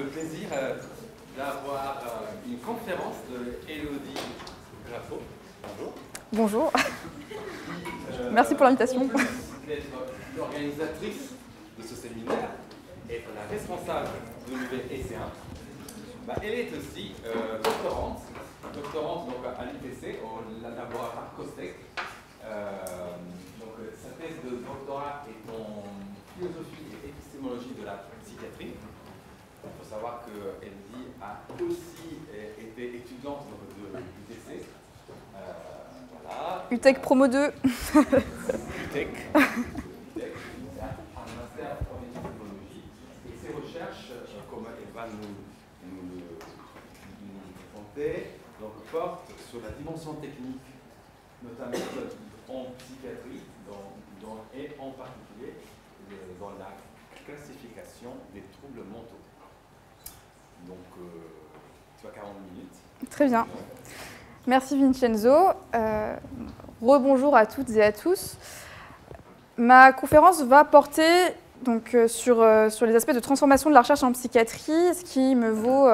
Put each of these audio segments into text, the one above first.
plaisir d'avoir une conférence de Élodie Graffo. Bonjour. Bonjour. Merci pour l'invitation. D'être l'organisatrice de ce séminaire et la responsable de l'UVEC1. Elle est aussi doctorante donc, à l'UTC, au laboratoire COSTEC. Donc, sa thèse de doctorat est en philosophie et épistémologie de la psychiatrie. Il faut savoir qu'Elodie a aussi été étudiante de l'UTC. Voilà. UTEC Promo 2. UTEC. Un master en épistémologie. Et ses recherches, comme elle va nous présenter, donc, portent sur la dimension technique, notamment en psychiatrie, et en particulier dans la classification des troubles mentaux. Donc, tu as 40 minutes. Très bien. Merci Vincenzo. Rebonjour à toutes et à tous. Ma conférence va porter donc, sur les aspects de transformation de la recherche en psychiatrie, ce qui me vaut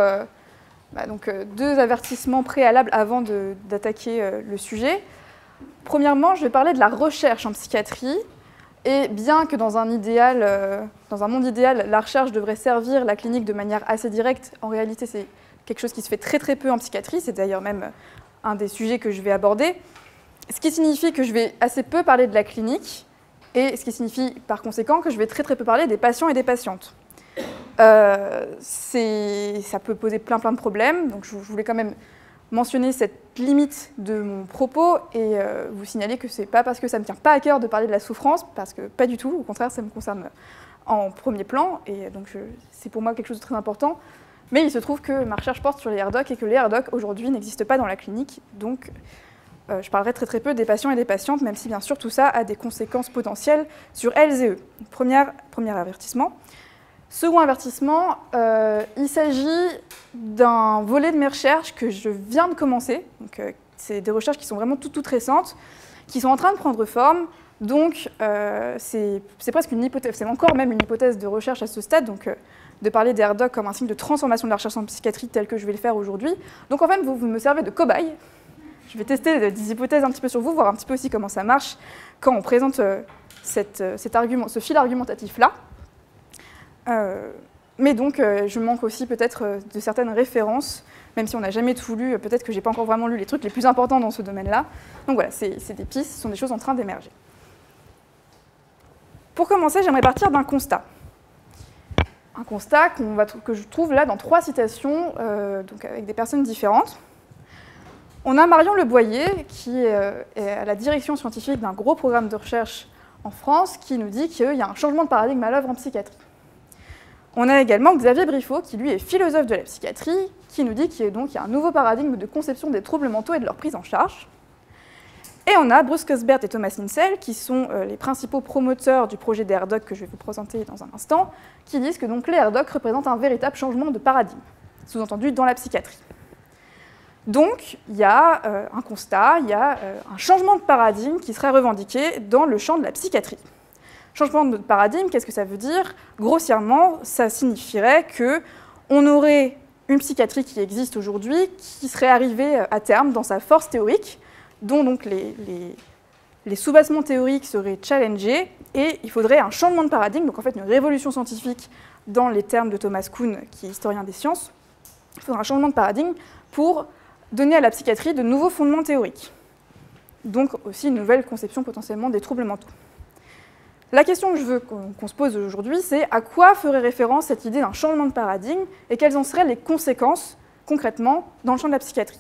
deux avertissements préalables avant d'attaquer le sujet. Premièrement, je vais parler de la recherche en psychiatrie. Et bien que dans un monde idéal, la recherche devrait servir la clinique de manière assez directe, en réalité, c'est quelque chose qui se fait très très peu en psychiatrie. C'est d'ailleurs même un des sujets que je vais aborder. Ce qui signifie que je vais assez peu parler de la clinique, et ce qui signifie par conséquent que je vais très très peu parler des patients et des patientes. Ça peut poser plein de problèmes, donc je voulais quand même mentionner cette limite de mon propos et vous signaler que ce n'est pas parce que ça ne me tient pas à cœur de parler de la souffrance, parce que pas du tout, au contraire, ça me concerne en premier plan, et donc c'est pour moi quelque chose de très important. Mais il se trouve que ma recherche porte sur les RDoC et que les RDoC aujourd'hui n'existent pas dans la clinique, donc je parlerai très très peu des patients et des patientes, même si bien sûr tout ça a des conséquences potentielles sur elles et eux. Premier avertissement. Second avertissement, il s'agit d'un volet de mes recherches que je viens de commencer. C'est des recherches qui sont vraiment toutes récentes, qui sont en train de prendre forme. Donc, c'est presque une hypothèse, c'est encore même une hypothèse de recherche à ce stade, donc de parler des RDoC comme un signe de transformation de la recherche en psychiatrie tel que je vais le faire aujourd'hui. Donc en fait, vous me servez de cobaye. Je vais tester des hypothèses un petit peu sur vous, voir un petit peu aussi comment ça marche quand on présente ce fil argumentatif-là. Mais donc, je manque aussi peut-être de certaines références, même si on n'a jamais tout lu, peut-être que je n'ai pas encore vraiment lu les trucs les plus importants dans ce domaine-là. Donc voilà, c'est des pistes, ce sont des choses en train d'émerger. Pour commencer, j'aimerais partir d'un constat. Un constat que je trouve là dans 3 citations, donc avec des personnes différentes. On a Marion Leboyer, qui est à la direction scientifique d'un gros programme de recherche en France, qui nous dit qu'il y a un changement de paradigme à l'œuvre en psychiatrie. On a également Xavier Briffaut, qui lui est philosophe de la psychiatrie, qui nous dit qu'il y a un nouveau paradigme de conception des troubles mentaux et de leur prise en charge. Et on a Bruce Cosbert et Thomas Insel, qui sont les principaux promoteurs du projet des RDoC que je vais vous présenter dans un instant, qui disent que donc, les RDoC représentent un véritable changement de paradigme, sous-entendu dans la psychiatrie. Donc, il y a un constat, il y a un changement de paradigme qui serait revendiqué dans le champ de la psychiatrie. Changement de paradigme, qu'est-ce que ça veut dire? Grossièrement, ça signifierait qu'on aurait une psychiatrie qui existe aujourd'hui, qui serait arrivée à terme dans sa force théorique, dont donc les soubassements théoriques seraient challengés, et il faudrait un changement de paradigme, donc en fait une révolution scientifique dans les termes de Thomas Kuhn, qui est historien des sciences. Il faudra un changement de paradigme pour donner à la psychiatrie de nouveaux fondements théoriques. Donc aussi une nouvelle conception potentiellement des troubles mentaux. La question que je veux qu'on se pose aujourd'hui, c'est à quoi ferait référence cette idée d'un changement de paradigme et quelles en seraient les conséquences, concrètement, dans le champ de la psychiatrie.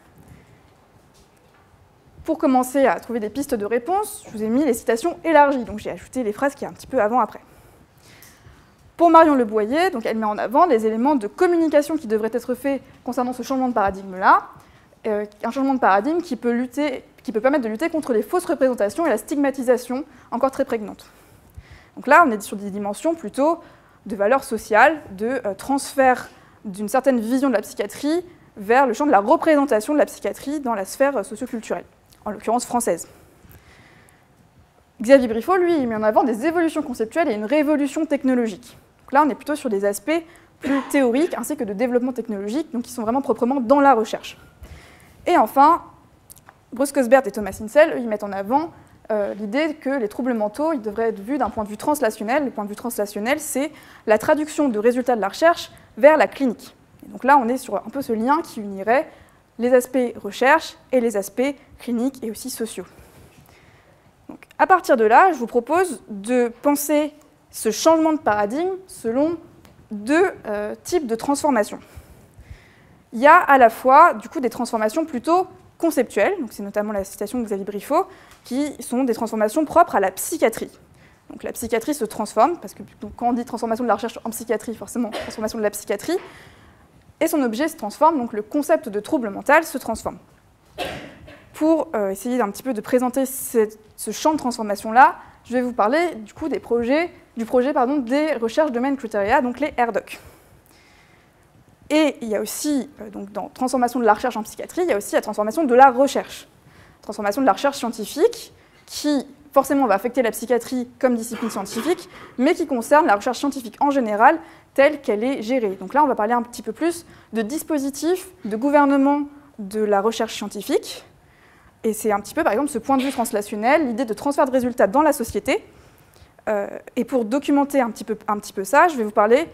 Pour commencer à trouver des pistes de réponse, je vous ai mis les citations élargies, donc j'ai ajouté les phrases qui est un petit peu avant-après. Pour Marion Leboyer, donc elle met en avant les éléments de communication qui devraient être faits concernant ce changement de paradigme-là, un changement de paradigme qui peut permettre de lutter contre les fausses représentations et la stigmatisation encore très prégnante. Donc là, on est sur des dimensions plutôt de valeurs sociales, de transfert d'une certaine vision de la psychiatrie vers le champ de la représentation de la psychiatrie dans la sphère socioculturelle, en l'occurrence française. Xavier Briffaut, lui, il met en avant des évolutions conceptuelles et une révolution technologique. Donc là, on est plutôt sur des aspects plus théoriques, ainsi que de développement technologique, donc qui sont vraiment proprement dans la recherche. Et enfin, Bruce Cosbert et Thomas Insel, ils mettent en avant l'idée que les troubles mentaux, ils devraient être vus d'un point de vue translationnel. Le point de vue translationnel, c'est la traduction de résultats de la recherche vers la clinique. Et donc là, on est sur un peu ce lien qui unirait les aspects recherche et les aspects cliniques et aussi sociaux. Donc, à partir de là, je vous propose de penser ce changement de paradigme selon deux types de transformations. Il y a à la fois du coup, des transformations plutôt conceptuelles, donc c'est notamment la citation de Xavier Briffaut, qui sont des transformations propres à la psychiatrie. Donc la psychiatrie se transforme, parce que quand on dit transformation de la recherche en psychiatrie, forcément, transformation de la psychiatrie, et son objet se transforme, donc le concept de trouble mental se transforme. Pour essayer d'un petit peu de présenter ce champ de transformation-là, je vais vous parler du coup du projet des recherches domaine criteria, donc les RDoC. Et il y a aussi, donc dans transformation de la recherche en psychiatrie, il y a aussi la transformation de la recherche. Transformation de la recherche scientifique, qui forcément va affecter la psychiatrie comme discipline scientifique, mais qui concerne la recherche scientifique en général, telle qu'elle est gérée. Donc là, on va parler un petit peu plus de dispositifs de gouvernement de la recherche scientifique. Et c'est un petit peu, par exemple, ce point de vue translationnel, l'idée de transfert de résultats dans la société. Et pour documenter un petit peu ça, je vais vous parler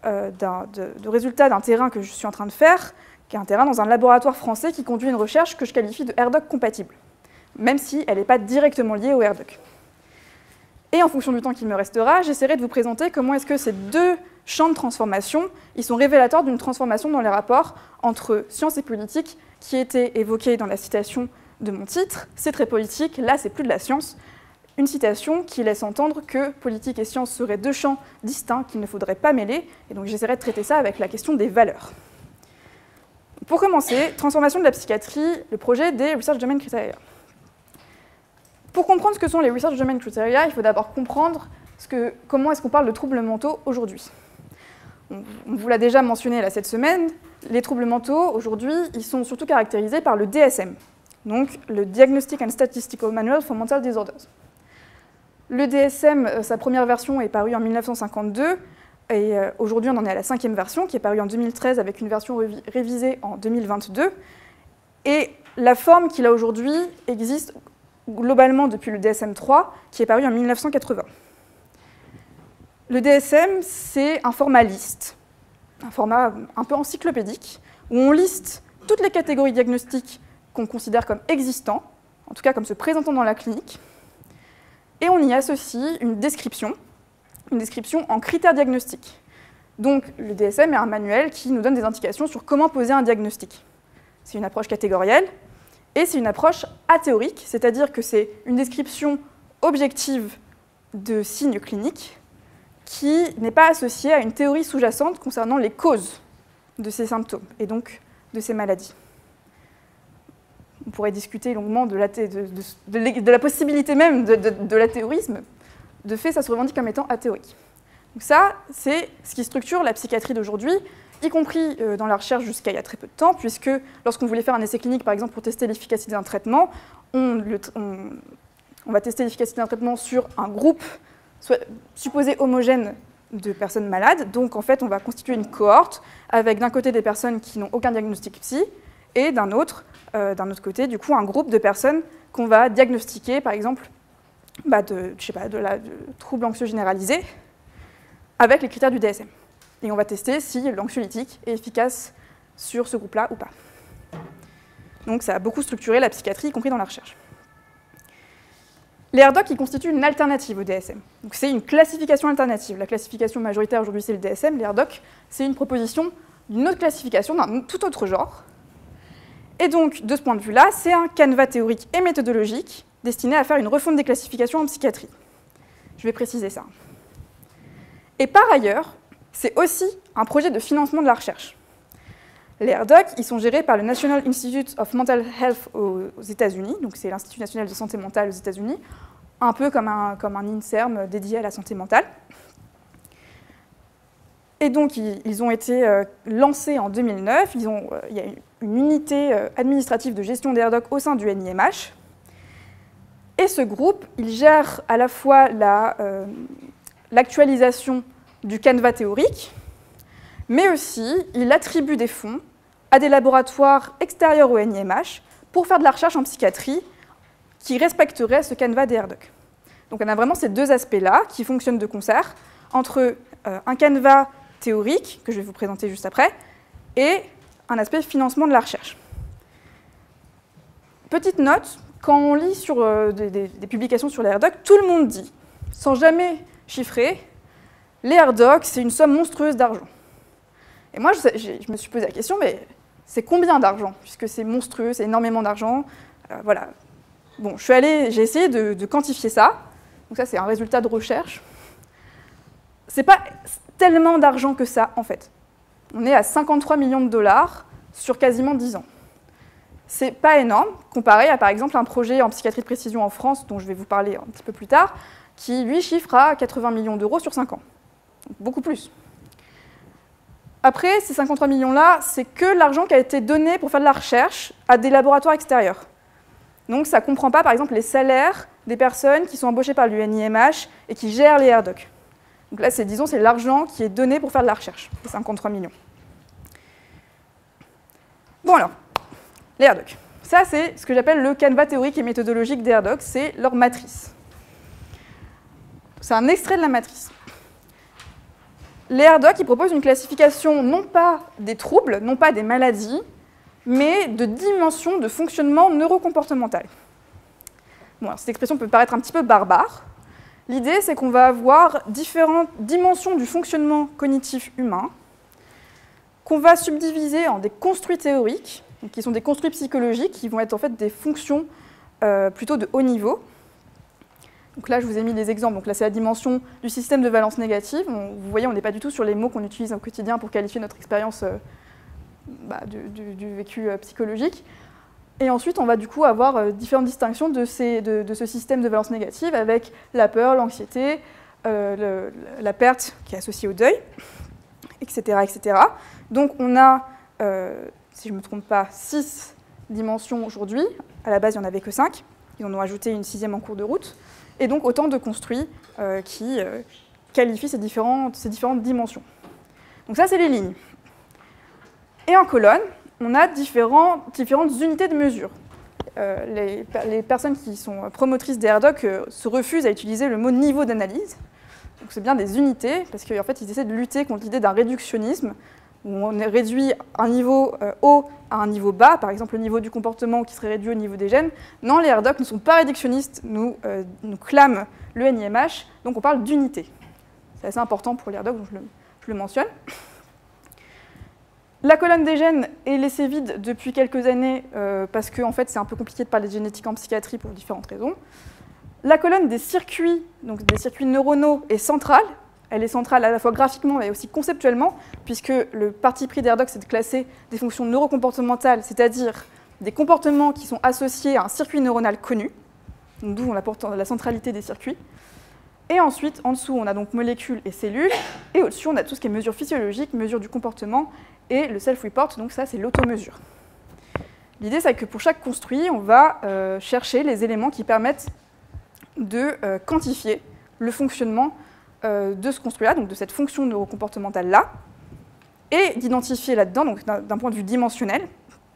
de résultats d'un terrain que je suis en train de faire, qui est un terrain dans un laboratoire français qui conduit une recherche que je qualifie de RDoC compatible, même si elle n'est pas directement liée au RDoC. Et en fonction du temps qu'il me restera, j'essaierai de vous présenter comment est-ce que ces deux champs de transformation, ils sont révélateurs d'une transformation dans les rapports entre science et politique qui était évoquée dans la citation de mon titre. C'est très politique, là c'est plus de la science. Une citation qui laisse entendre que politique et science seraient deux champs distincts qu'il ne faudrait pas mêler, et donc j'essaierai de traiter ça avec la question des valeurs. Pour commencer, transformation de la psychiatrie, le projet des Research Domain Criteria. Pour comprendre ce que sont les Research Domain Criteria, il faut d'abord comprendre comment est-ce qu'on parle de troubles mentaux aujourd'hui. On vous l'a déjà mentionné là, cette semaine, les troubles mentaux, aujourd'hui, ils sont surtout caractérisés par le DSM, donc le Diagnostic and Statistical Manual for Mental Disorders. Le DSM, sa première version est parue en 1952, et aujourd'hui on en est à la 5e version, qui est parue en 2013 avec une version révisée en 2022. Et la forme qu'il a aujourd'hui existe globalement depuis le DSM-3, qui est paru en 1980. Le DSM, c'est un format liste, un format un peu encyclopédique, où on liste toutes les catégories diagnostiques qu'on considère comme existants, en tout cas comme se présentant dans la clinique, et on y associe une description en critères diagnostiques. Donc le DSM est un manuel qui nous donne des indications sur comment poser un diagnostic. C'est une approche catégorielle, et c'est une approche athéorique, c'est-à-dire que c'est une description objective de signes cliniques qui n'est pas associée à une théorie sous-jacente concernant les causes de ces symptômes, et donc de ces maladies. On pourrait discuter longuement de la possibilité même de l'athéorisme. De fait, ça se revendique comme étant athéorique. Donc ça, c'est ce qui structure la psychiatrie d'aujourd'hui, y compris dans la recherche jusqu'à il y a très peu de temps, puisque lorsqu'on voulait faire un essai clinique, par exemple, pour tester l'efficacité d'un traitement, on va tester l'efficacité d'un traitement sur un groupe supposé homogène de personnes malades. Donc, en fait, on va constituer une cohorte avec d'un côté des personnes qui n'ont aucun diagnostic psy, et d'un autre côté, du coup, un groupe de personnes qu'on va diagnostiquer, par exemple, de troubles anxieux généralisés, avec les critères du DSM. Et on va tester si l'anxiolytique est efficace sur ce groupe-là ou pas. Donc ça a beaucoup structuré la psychiatrie, y compris dans la recherche. Les RDoC, ils constituent une alternative au DSM. Donc c'est une classification alternative. La classification majoritaire aujourd'hui, c'est le DSM. Les RDoC, c'est une proposition d'une autre classification, d'un tout autre genre. Et donc, de ce point de vue-là, c'est un canevas théorique et méthodologique destiné à faire une refonte des classifications en psychiatrie. Je vais préciser ça. Et par ailleurs, c'est aussi un projet de financement de la recherche. Les RDoC, ils sont gérés par le National Institute of Mental Health aux États-Unis, donc c'est l'Institut national de santé mentale aux États-Unis, un peu comme un INSERM dédié à la santé mentale. Et donc, ils ont été lancés en 2009. Il y a une unité administrative de gestion des RDoC au sein du NIMH. Et ce groupe, il gère à la fois l'actualisation du canevas théorique, mais aussi il attribue des fonds à des laboratoires extérieurs au NIMH pour faire de la recherche en psychiatrie qui respecterait ce canevas des RDoc. Donc on a vraiment ces deux aspects-là qui fonctionnent de concert entre un canevas théorique, que je vais vous présenter juste après, et un aspect financement de la recherche. Petite note, quand on lit sur des publications sur les RDoc, tout le monde dit, sans jamais chiffrer, les RDoc, c'est une somme monstrueuse d'argent. Et moi, je me suis posé la question, mais c'est combien d'argent? Puisque c'est monstrueux, c'est énormément d'argent. Voilà. Bon, j'ai essayé de quantifier ça. Donc ça, c'est un résultat de recherche. C'est pas tellement d'argent que ça, en fait. On est à 53 millions de dollars sur quasiment 10 ans. C'est pas énorme, comparé à, par exemple, un projet en psychiatrie de précision en France, dont je vais vous parler un petit peu plus tard, qui, lui, chiffre à 80 millions d'euros sur 5 ans. Donc, beaucoup plus. Après, ces 53 millions-là, c'est que l'argent qui a été donné pour faire de la recherche à des laboratoires extérieurs. Donc ça ne comprend pas, par exemple, les salaires des personnes qui sont embauchées par l'UNIMH et qui gèrent les RDoc. Donc là, c'est l'argent qui est donné pour faire de la recherche, les 53 millions. Bon alors, les RDoc. Ça, c'est ce que j'appelle le canevas théorique et méthodologique des RDoc, c'est leur matrice. C'est un extrait de la matrice. Les RDoc, ils proposent une classification non pas des troubles, non pas des maladies, mais de dimensions de fonctionnement neurocomportemental. Bon, cette expression peut paraître un petit peu barbare. L'idée, c'est qu'on va avoir différentes dimensions du fonctionnement cognitif humain, qu'on va subdiviser en des construits théoriques, qui sont des construits psychologiques, qui vont être en fait des fonctions plutôt de haut niveau. Donc là, je vous ai mis des exemples. Donc là, c'est la dimension du système de valence négative. Vous voyez, on n'est pas du tout sur les mots qu'on utilise au quotidien pour qualifier notre expérience du vécu psychologique. Et ensuite, on va du coup avoir différentes distinctions de ce système de valence négative avec la peur, l'anxiété, la perte qui est associée au deuil, etc. etc. Donc on a, si je ne me trompe pas, 6 dimensions aujourd'hui. À la base, il n'y en avait que 5. Ils en ont ajouté une 6e en cours de route. Et donc autant de construits qui qualifient ces différentes dimensions. Donc ça, c'est les lignes. Et en colonne, on a différentes unités de mesure. Les personnes qui sont promotrices des RDoc se refusent à utiliser le mot niveau d'analyse. Donc c'est bien des unités, parce qu'en fait, ils essaient de lutter contre l'idée d'un réductionnisme, où on réduit un niveau haut à un niveau bas, par exemple le niveau du comportement qui serait réduit au niveau des gènes. Non, les RDoc ne sont pas réductionnistes, nous clament le NIMH, donc on parle d'unité. C'est assez important pour les RDoc, donc je le mentionne. La colonne des gènes est laissée vide depuis quelques années parce que en fait, c'est un peu compliqué de parler de génétique en psychiatrie pour différentes raisons. La colonne des circuits, donc des circuits neuronaux, est centrale. Elle est centrale à la fois graphiquement et aussi conceptuellement, puisque le parti pris des RDoc, c'est de classer des fonctions neurocomportementales, c'est-à-dire des comportements qui sont associés à un circuit neuronal connu, d'où on apporte la centralité des circuits. Et ensuite, en dessous, on a donc molécules et cellules, et au-dessus, on a tout ce qui est mesure physiologique, mesure du comportement, et le self-report, donc ça, c'est l'automesure. L'idée, c'est que pour chaque construit, on va chercher les éléments qui permettent de quantifier le fonctionnement de ce construit-là, donc de cette fonction neurocomportementale-là, et d'identifier là-dedans, donc d'un point de vue dimensionnel,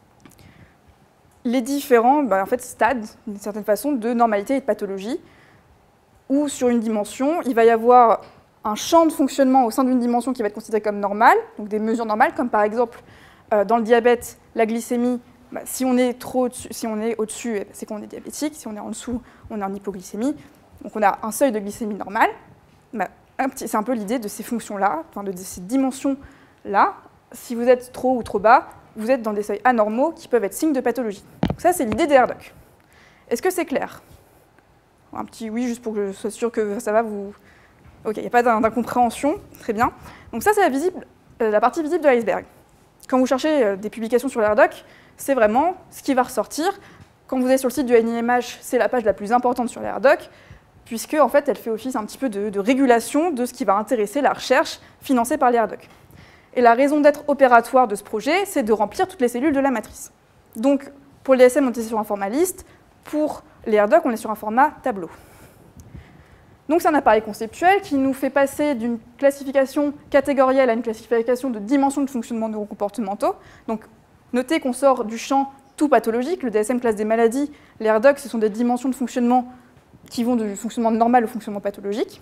les différents en fait, stades, d'une certaine façon, de normalité et de pathologie, où sur une dimension, il va y avoir un champ de fonctionnement au sein d'une dimension qui va être considérée comme normale, donc des mesures normales, comme par exemple dans le diabète, la glycémie, si on est au-dessus, c'est qu'on est diabétique, si on est en dessous, on est en hypoglycémie, donc on a un seuil de glycémie normale. C'est un peu l'idée de ces fonctions-là, enfin de ces dimensions-là. Si vous êtes trop ou trop bas, vous êtes dans des seuils anormaux qui peuvent être signes de pathologie. Donc ça, c'est l'idée des RDoc. Est-ce que c'est clair? Un petit oui, juste pour que je sois sûr que ça va vous... Ok, il n'y a pas d'incompréhension, très bien. Donc ça, c'est la partie visible de l'iceberg. Quand vous cherchez des publications sur les RDoc, c'est vraiment ce qui va ressortir. Quand vous allez sur le site du NIMH, c'est la page la plus importante sur les RDoc, puisque en fait, elle fait office un petit peu de régulation de ce qui va intéresser la recherche financée par les RDoc. Et la raison d'être opératoire de ce projet, c'est de remplir toutes les cellules de la matrice. Donc, pour les DSM, on était sur un format liste. Pour les RDoc, on est sur un format tableau. Donc c'est un appareil conceptuel qui nous fait passer d'une classification catégorielle à une classification de dimensions de fonctionnement neurocomportementaux. Donc notez qu'on sort du champ tout pathologique, le DSM classe des maladies, les RDoC, ce sont des dimensions de fonctionnement qui vont du fonctionnement normal au fonctionnement pathologique.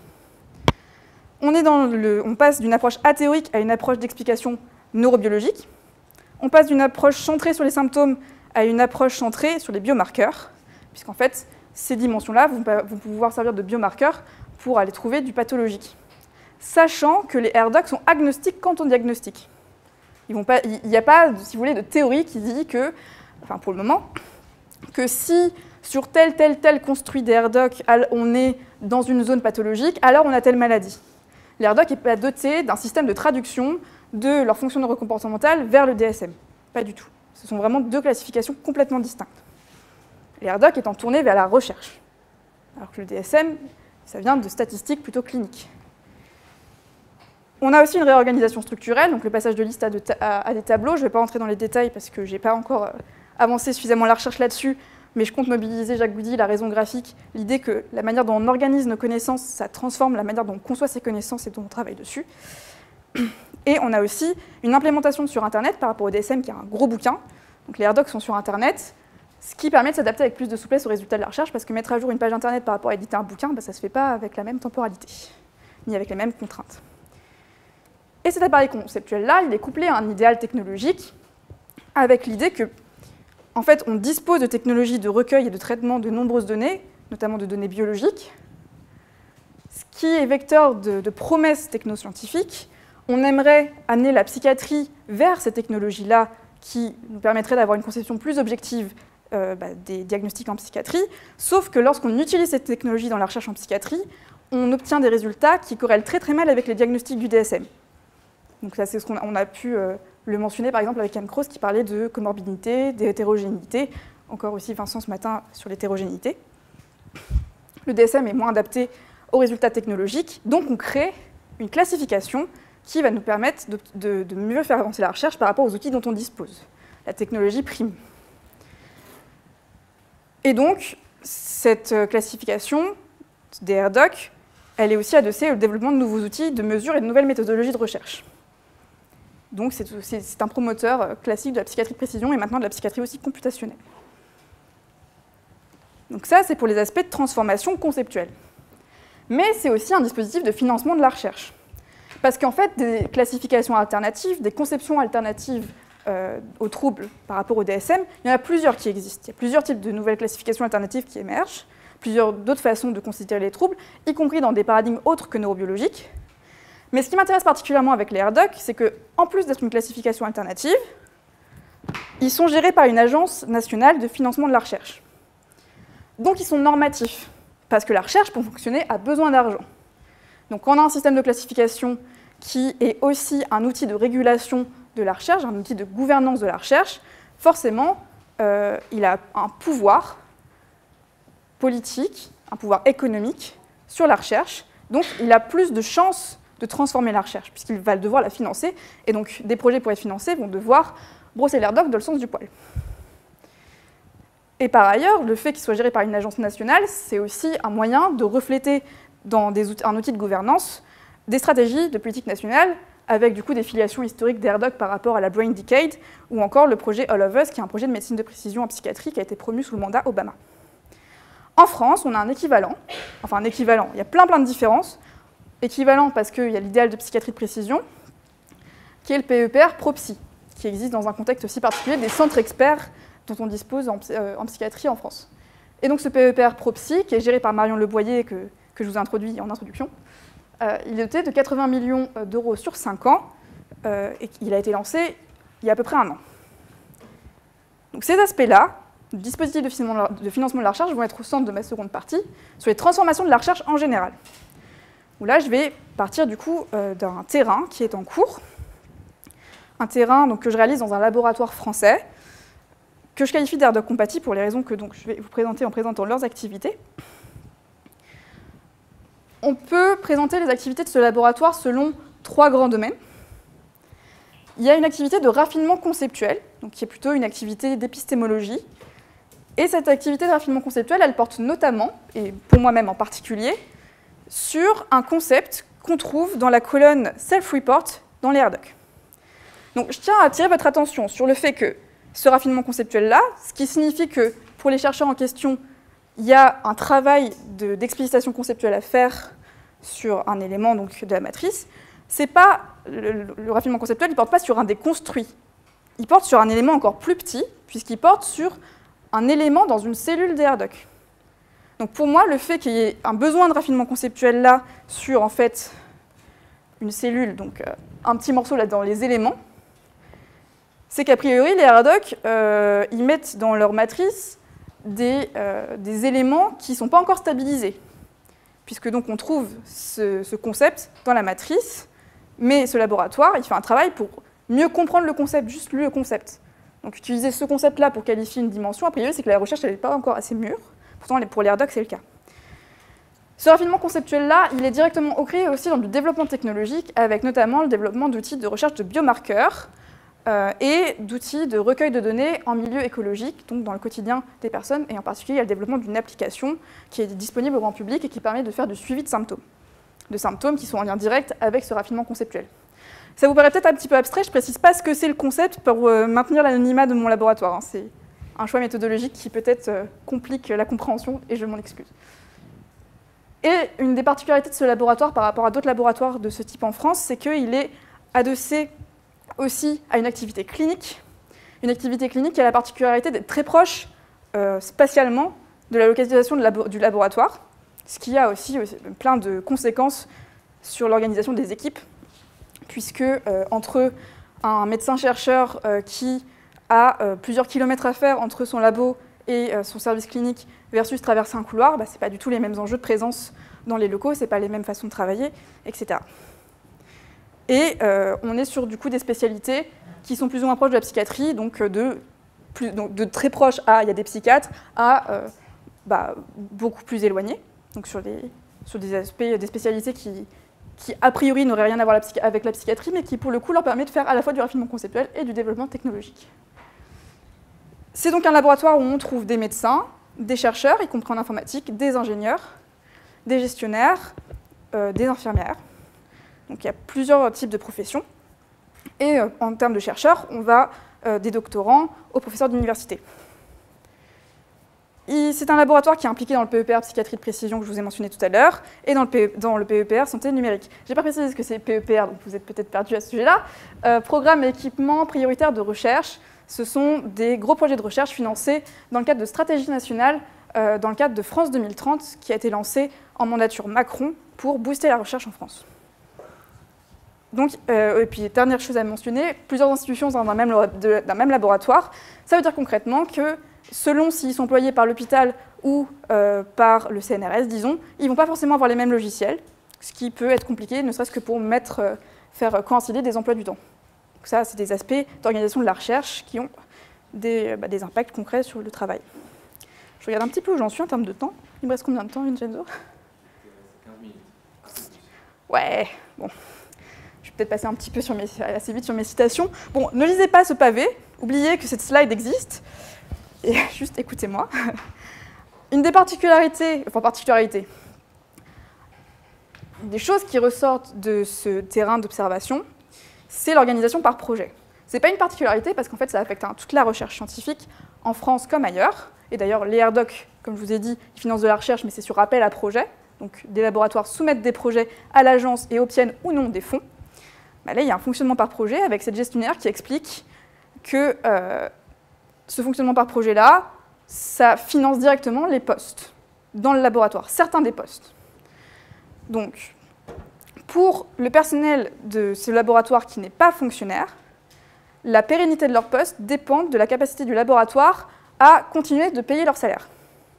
On passe d'une approche athéorique à une approche d'explication neurobiologique. On passe d'une approche centrée sur les symptômes à une approche centrée sur les biomarqueurs, puisqu'en fait, ces dimensions-là vont pouvoir servir de biomarqueurs pour aller trouver du pathologique. Sachant que les RDoC sont agnostiques quant au diagnostic. Il n'y a pas, si vous voulez, de théorie qui dit que, enfin pour le moment, que si sur tel construit des RDoC, on est dans une zone pathologique, alors on a telle maladie. Les RDoC n'est pas doté d'un système de traduction de leur fonction neurocomportementale vers le DSM. Pas du tout. Ce sont vraiment deux classifications complètement distinctes. Les RDoC étant tournés vers la recherche, alors que le DSM, ça vient de statistiques plutôt cliniques. On a aussi une réorganisation structurelle, donc le passage de liste à des tableaux. Je ne vais pas rentrer dans les détails parce que je n'ai pas encore avancé suffisamment la recherche là-dessus, mais je compte mobiliser Jacques Goudy, la raison graphique, l'idée que la manière dont on organise nos connaissances, ça transforme la manière dont on conçoit ces connaissances et dont on travaille dessus. Et on a aussi une implémentation sur Internet par rapport au DSM, qui est un gros bouquin. Donc les RDoC sont sur Internet, ce qui permet de s'adapter avec plus de souplesse aux résultats de la recherche, parce que mettre à jour une page Internet par rapport à éditer un bouquin, ça ne se fait pas avec la même temporalité, ni avec les mêmes contraintes. Et cet appareil conceptuel-là, il est couplé à un idéal technologique, avec l'idée que, en fait, on dispose de technologies de recueil et de traitement de nombreuses données, notamment de données biologiques, ce qui est vecteur de promesses technoscientifiques. On aimerait amener la psychiatrie vers ces technologies-là qui nous permettraient d'avoir une conception plus objective des diagnostics en psychiatrie, sauf que lorsqu'on utilise cette technologie dans la recherche en psychiatrie, on obtient des résultats qui corrèlent très très mal avec les diagnostics du DSM. Donc ça, c'est ce qu'on a pu le mentionner par exemple avec Anne Cross qui parlait de comorbidité, d'hétérogénéité, encore aussi Vincent ce matin sur l'hétérogénéité. Le DSM est moins adapté aux résultats technologiques, donc on crée une classification qui va nous permettre de mieux faire avancer la recherche par rapport aux outils dont on dispose. La technologie prime. Et donc, cette classification des RDoC, elle est aussi adossée au développement de nouveaux outils de mesure et de nouvelles méthodologies de recherche. Donc, c'est un promoteur classique de la psychiatrie de précision et maintenant de la psychiatrie aussi computationnelle. Donc ça, c'est pour les aspects de transformation conceptuelle. Mais c'est aussi un dispositif de financement de la recherche. Parce qu'en fait, des classifications alternatives, des conceptions alternatives aux troubles par rapport au DSM, il y en a plusieurs qui existent. Il y a plusieurs types de nouvelles classifications alternatives qui émergent, plusieurs d'autres façons de considérer les troubles, y compris dans des paradigmes autres que neurobiologiques. Mais ce qui m'intéresse particulièrement avec les RDoC, c'est qu'en plus d'être une classification alternative, ils sont gérés par une agence nationale de financement de la recherche. Donc ils sont normatifs, parce que la recherche, pour fonctionner, a besoin d'argent. Donc quand on a un système de classification qui est aussi un outil de régulation de la recherche, un outil de gouvernance de la recherche, forcément, il a un pouvoir politique, un pouvoir économique sur la recherche, donc il a plus de chances de transformer la recherche, puisqu'il va devoir la financer, et donc des projets pour être financés vont devoir brosser les RDoC dans le sens du poil. Et par ailleurs, le fait qu'il soit géré par une agence nationale, c'est aussi un moyen de refléter dans un outil de gouvernance des stratégies de politique nationale, avec du coup des filiations historiques des RDoC par rapport à la Brain Decade, ou encore le projet All of Us, qui est un projet de médecine de précision en psychiatrie qui a été promu sous le mandat Obama. En France, on a un équivalent, enfin un équivalent, il y a plein de différences. Équivalent parce qu'il y a l'idéal de psychiatrie de précision, qui est le PEPR ProPsy, qui existe dans un contexte aussi particulier des centres experts dont on dispose en psychiatrie en France. Et donc ce PEPR ProPsy, qui est géré par Marion Leboyer, que je vous ai introduit en introduction, il est doté de 80 millions d'euros sur 5 ans, et il a été lancé il y a à peu près un an. Donc ces aspects-là, le dispositif de financement de la recherche, vont être au centre de ma seconde partie, sur les transformations de la recherche en général. Où là, je vais partir du coup d'un terrain qui est en cours, un terrain donc, que je réalise dans un laboratoire français, que je qualifie d'RDoC compatible pour les raisons que donc, je vais vous présenter en présentant leurs activités. On peut présenter les activités de ce laboratoire selon 3 grands domaines. Il y a une activité de raffinement conceptuel, donc qui est plutôt une activité d'épistémologie. Et cette activité de raffinement conceptuel, elle porte notamment, et pour moi-même en particulier, sur un concept qu'on trouve dans la colonne Self-Report dans les RDoc. Donc, je tiens à attirer votre attention sur le fait que ce raffinement conceptuel-là, ce qui signifie que pour les chercheurs en question, il y a un travail d'explicitation conceptuelle à faire sur un élément donc, de la matrice, c'est pas le raffinement conceptuel, il ne porte pas sur un des construits. Il porte sur un élément encore plus petit, puisqu'il porte sur un élément dans une cellule des RDoc. Donc pour moi, le fait qu'il y ait un besoin de raffinement conceptuel là sur en fait une cellule, donc un petit morceau là dans les éléments, c'est qu'a priori les RDoc ils mettent dans leur matrice des éléments qui ne sont pas encore stabilisés, puisque donc on trouve ce concept dans la matrice, mais ce laboratoire il fait un travail pour mieux comprendre le concept, juste le concept. Donc utiliser ce concept-là pour qualifier une dimension, a priori, c'est que la recherche n'est pas encore assez mûre. Pourtant, pour les RDoc, c'est le cas. Ce raffinement conceptuel-là, il est directement ancré aussi dans le développement technologique, avec notamment le développement d'outils de recherche de biomarqueurs et d'outils de recueil de données en milieu écologique, donc dans le quotidien des personnes, et en particulier, il y a le développement d'une application qui est disponible au grand public et qui permet de faire du suivi de symptômes qui sont en lien direct avec ce raffinement conceptuel. Ça vous paraît peut-être un petit peu abstrait, je ne précise pas ce que c'est le concept pour maintenir l'anonymat de mon laboratoire. Hein. C'est un choix méthodologique qui peut-être complique la compréhension, et je m'en excuse. Et une des particularités de ce laboratoire par rapport à d'autres laboratoires de ce type en France, c'est qu'il est adossé aussi à une activité clinique qui a la particularité d'être très proche spatialement de la localisation du laboratoire, ce qui a aussi plein de conséquences sur l'organisation des équipes, puisque entre un médecin-chercheur qui a plusieurs kilomètres à faire entre son labo et son service clinique versus traverser un couloir, ce n'est pas du tout les mêmes enjeux de présence dans les locaux, ce n'est pas les mêmes façons de travailler, etc. Et on est sur du coup des spécialités qui sont plus ou moins proches de la psychiatrie, donc de très proches à il y a des psychiatres, à beaucoup plus éloignés, donc sur des aspects, des spécialités qui a priori n'auraient rien à voir avec la psychiatrie, mais qui pour le coup leur permet de faire à la fois du raffinement conceptuel et du développement technologique. C'est donc un laboratoire où on trouve des médecins, des chercheurs, y compris en informatique, des ingénieurs, des gestionnaires, des infirmières. Donc il y a plusieurs types de professions. Et en termes de chercheurs, on va des doctorants aux professeurs d'université. C'est un laboratoire qui est impliqué dans le PEPR psychiatrie de précision que je vous ai mentionné tout à l'heure, et dans le PEPR santé numérique. Je n'ai pas précisé ce que c'est PEPR, donc vous êtes peut-être perdu à ce sujet-là. Programme et équipement prioritaire de recherche, ce sont des gros projets de recherche financés dans le cadre de stratégie nationale, dans le cadre de France 2030, qui a été lancé en mandature Macron pour booster la recherche en France. Donc, et puis, dernière chose à mentionner, plusieurs institutions dans un même laboratoire, ça veut dire concrètement que selon s'ils sont employés par l'hôpital ou par le CNRS, disons, ils ne vont pas forcément avoir les mêmes logiciels, ce qui peut être compliqué, ne serait-ce que pour faire coïncider des emplois du temps. Donc ça, c'est des aspects d'organisation de la recherche qui ont des impacts concrets sur le travail. Je regarde un petit peu où j'en suis en termes de temps. Il me reste combien de temps, Vincenzo? 15 minutes. Ouais, bon. Je vais peut-être passer un petit peu assez vite sur mes citations. Bon, ne lisez pas ce pavé, oubliez que cette slide existe, et juste écoutez-moi. Une des particularités, des choses qui ressortent de ce terrain d'observation, c'est l'organisation par projet. Ce n'est pas une particularité parce qu'en fait, ça affecte toute la recherche scientifique en France comme ailleurs. Et d'ailleurs, les RDoc, comme je vous ai dit, ils financent de la recherche, mais c'est sur appel à projet. Donc, des laboratoires soumettent des projets à l'agence et obtiennent ou non des fonds. Là, il y a un fonctionnement par projet avec cette gestionnaire qui explique que ce fonctionnement par projet-là, ça finance directement les postes dans le laboratoire, certains des postes. Donc, pour le personnel de ce laboratoire qui n'est pas fonctionnaire, la pérennité de leur poste dépend de la capacité du laboratoire à continuer de payer leur salaire.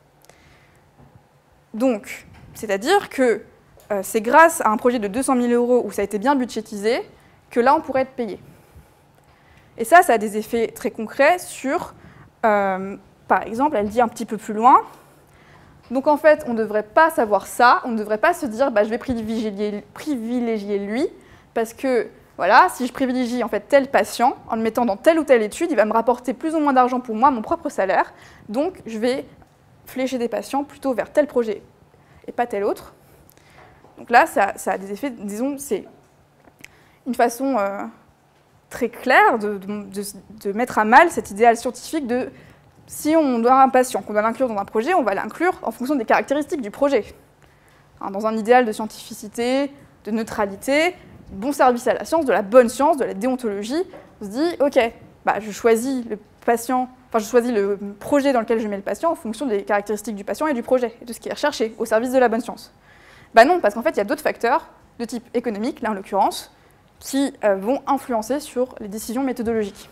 Donc, c'est-à-dire que c'est grâce à un projet de 200 000 € où ça a été bien budgétisé que là, on pourrait être payé. Et ça a des effets très concrets sur, par exemple, elle dit un petit peu plus loin, donc en fait, on ne devrait pas savoir ça, on ne devrait pas se dire je vais privilégier lui, parce que voilà, si je privilégie en fait tel patient, en le mettant dans telle ou telle étude, il va me rapporter plus ou moins d'argent pour moi, mon propre salaire, donc je vais flécher des patients plutôt vers tel projet et pas tel autre. Donc là, ça a des effets, disons, c'est une façon très claire de mettre à mal cet idéal scientifique de si on doit un patient, qu'on doit l'inclure dans un projet, on va l'inclure en fonction des caractéristiques du projet. Dans un idéal de scientificité, de neutralité, bon service à la science, de la bonne science, de la déontologie, on se dit, ok, je choisis le patient, je choisis le projet dans lequel je mets le patient en fonction des caractéristiques du patient et du projet, et de ce qui est recherché au service de la bonne science. Non, parce qu'en fait, il y a d'autres facteurs, de type économique, là en l'occurrence, qui vont influencer sur les décisions méthodologiques.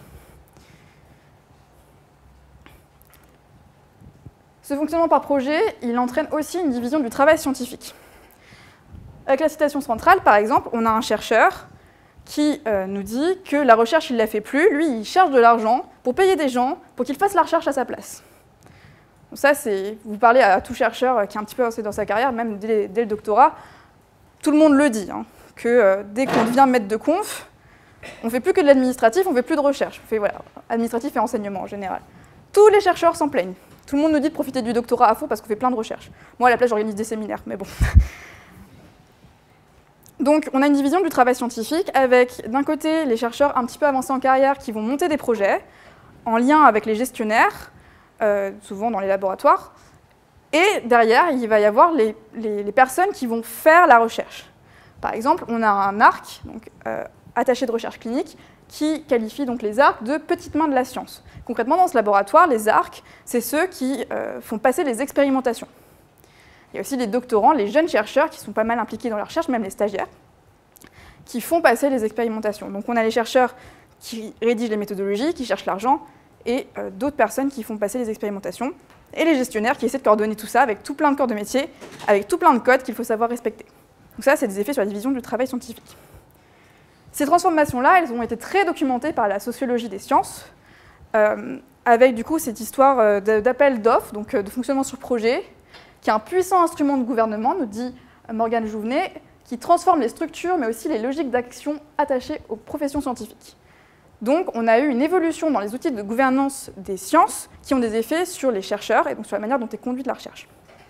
Ce fonctionnement par projet, il entraîne aussi une division du travail scientifique. Avec la citation centrale, par exemple, on a un chercheur qui nous dit que la recherche, il ne la fait plus. Lui, il cherche de l'argent pour payer des gens pour qu'ils fassent la recherche à sa place. Donc ça, vous parlez à tout chercheur qui est un petit peu avancé dans sa carrière, même dès le doctorat, tout le monde le dit, que dès qu'on devient maître de conf, on ne fait plus que de l'administratif, on ne fait plus de recherche. On fait administratif et enseignement en général. Tous les chercheurs s'en plaignent. Tout le monde nous dit de profiter du doctorat à fond parce qu'on fait plein de recherches. Moi, à la place, j'organise des séminaires, mais bon. Donc, on a une division du travail scientifique avec, d'un côté, les chercheurs un petit peu avancés en carrière qui vont monter des projets en lien avec les gestionnaires, souvent dans les laboratoires. Et derrière, il va y avoir les personnes qui vont faire la recherche. Par exemple, on a un ARC, donc attaché de recherche clinique, qui qualifie donc les ARC de petites mains de la science. Concrètement, dans ce laboratoire, les ARC, c'est ceux qui font passer les expérimentations. Il y a aussi les doctorants, les jeunes chercheurs qui sont pas mal impliqués dans la recherche, même les stagiaires, qui font passer les expérimentations. Donc on a les chercheurs qui rédigent les méthodologies, qui cherchent l'argent, et d'autres personnes qui font passer les expérimentations, et les gestionnaires qui essaient de coordonner tout ça avec tout plein de corps de métier, avec tout plein de codes qu'il faut savoir respecter. Donc ça, c'est des effets sur la division du travail scientifique. Ces transformations-là, elles ont été très documentées par la sociologie des sciences, avec du coup cette histoire d'appel d'offres, donc de fonctionnement sur projet, qui est un puissant instrument de gouvernement, nous dit Morgane Jouvenet, qui transforme les structures, mais aussi les logiques d'action attachées aux professions scientifiques. Donc, on a eu une évolution dans les outils de gouvernance des sciences qui ont des effets sur les chercheurs et donc sur la manière dont est conduite la recherche.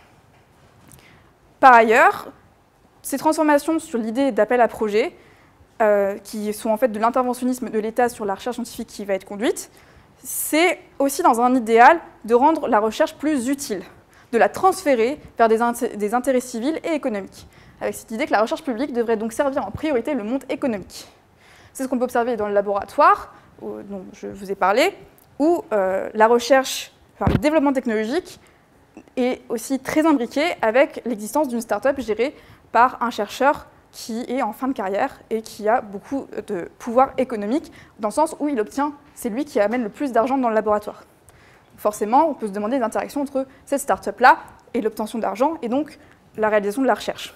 Par ailleurs, ces transformations sur l'idée d'appel à projet, qui sont en fait de l'interventionnisme de l'État sur la recherche scientifique qui va être conduite, c'est aussi dans un idéal de rendre la recherche plus utile, de la transférer vers des intérêts civils et économiques, avec cette idée que la recherche publique devrait donc servir en priorité le monde économique. C'est ce qu'on peut observer dans le laboratoire, dont je vous ai parlé, où la recherche, le développement technologique est aussi très imbriqué avec l'existence d'une start-up gérée par un chercheur qui est en fin de carrière et qui a beaucoup de pouvoir économique, dans le sens où il obtient, c'est lui qui amène le plus d'argent dans le laboratoire. Forcément, on peut se demander des interactions entre cette start-up-là et l'obtention d'argent, et donc la réalisation de la recherche.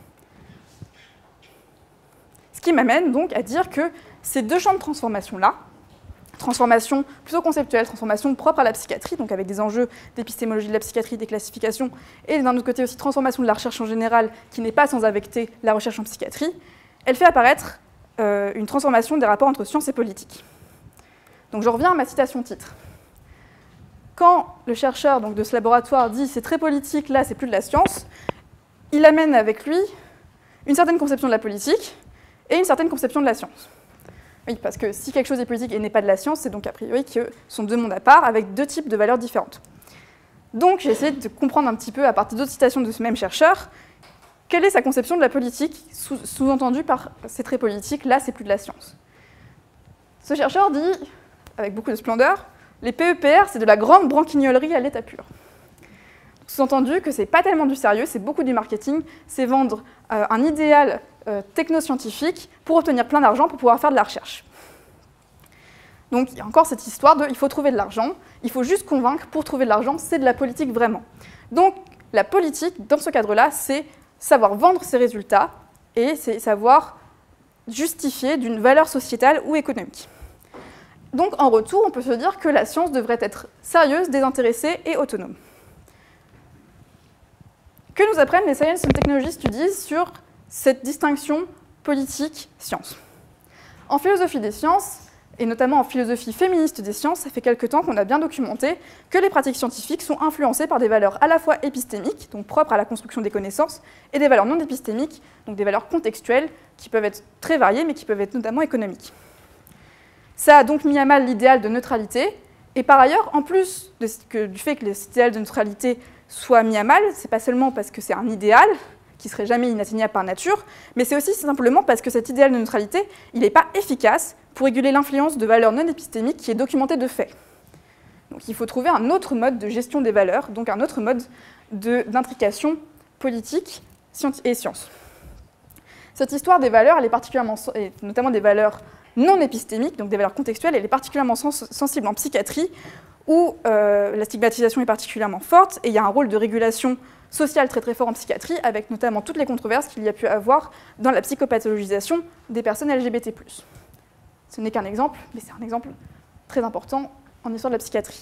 Ce qui m'amène donc à dire que ces deux champs de transformation-là, transformation plutôt conceptuelle, transformation propre à la psychiatrie, donc avec des enjeux d'épistémologie de la psychiatrie, des classifications, et d'un autre côté aussi transformation de la recherche en général, qui n'est pas sans affecter la recherche en psychiatrie, elle fait apparaître une transformation des rapports entre science et politique. Donc je reviens à ma citation titre. Quand le chercheur donc, de ce laboratoire dit « c'est très politique, là c'est plus de la science », il amène avec lui une certaine conception de la politique et une certaine conception de la science. Oui, parce que si quelque chose est politique et n'est pas de la science, c'est donc a priori que ce sont deux mondes à part avec deux types de valeurs différentes. Donc j'ai essayé de comprendre un petit peu, à partir d'autres citations de ce même chercheur, quelle est sa conception de la politique, sous-entendue par « c'est très politique, là c'est plus de la science ». Ce chercheur dit, avec beaucoup de splendeur, « les PEPR, c'est de la grande branquignolerie à l'état pur ». Sous-entendu que c'est pas tellement du sérieux, c'est beaucoup du marketing, c'est vendre un idéal technoscientifique pour obtenir plein d'argent pour pouvoir faire de la recherche. Donc il y a encore cette histoire de il faut trouver de l'argent, il faut juste convaincre pour trouver de l'argent, c'est de la politique vraiment. Donc la politique, dans ce cadre-là, c'est savoir vendre ses résultats et c'est savoir justifier d'une valeur sociétale ou économique. Donc en retour, on peut se dire que la science devrait être sérieuse, désintéressée et autonome. Que nous apprennent les Science and Technology Studies sur cette distinction politique-science? En philosophie des sciences, et notamment en philosophie féministe des sciences, ça fait quelque temps qu'on a bien documenté que les pratiques scientifiques sont influencées par des valeurs à la fois épistémiques, donc propres à la construction des connaissances, et des valeurs non épistémiques, donc des valeurs contextuelles, qui peuvent être très variées, mais qui peuvent être notamment économiques. Ça a donc mis à mal l'idéal de neutralité, et par ailleurs, en plus du fait que cet idéal de neutralité soit mis à mal, c'est pas seulement parce que c'est un idéal, qui serait jamais inatteignable par nature, mais c'est aussi simplement parce que cet idéal de neutralité, il n'est pas efficace pour réguler l'influence de valeurs non épistémiques qui est documentée de fait. Donc il faut trouver un autre mode de gestion des valeurs, donc un autre mode d'intrication politique et science. Cette histoire des valeurs, elle est particulièrement, et notamment des valeurs non épistémiques, donc des valeurs contextuelles, elle est particulièrement sensible en psychiatrie, où la stigmatisation est particulièrement forte, et il y a un rôle de régulation sociale très très fort en psychiatrie, avec notamment toutes les controverses qu'il y a pu avoir dans la psychopathologisation des personnes LGBT+. Ce n'est qu'un exemple, mais c'est un exemple très important en histoire de la psychiatrie.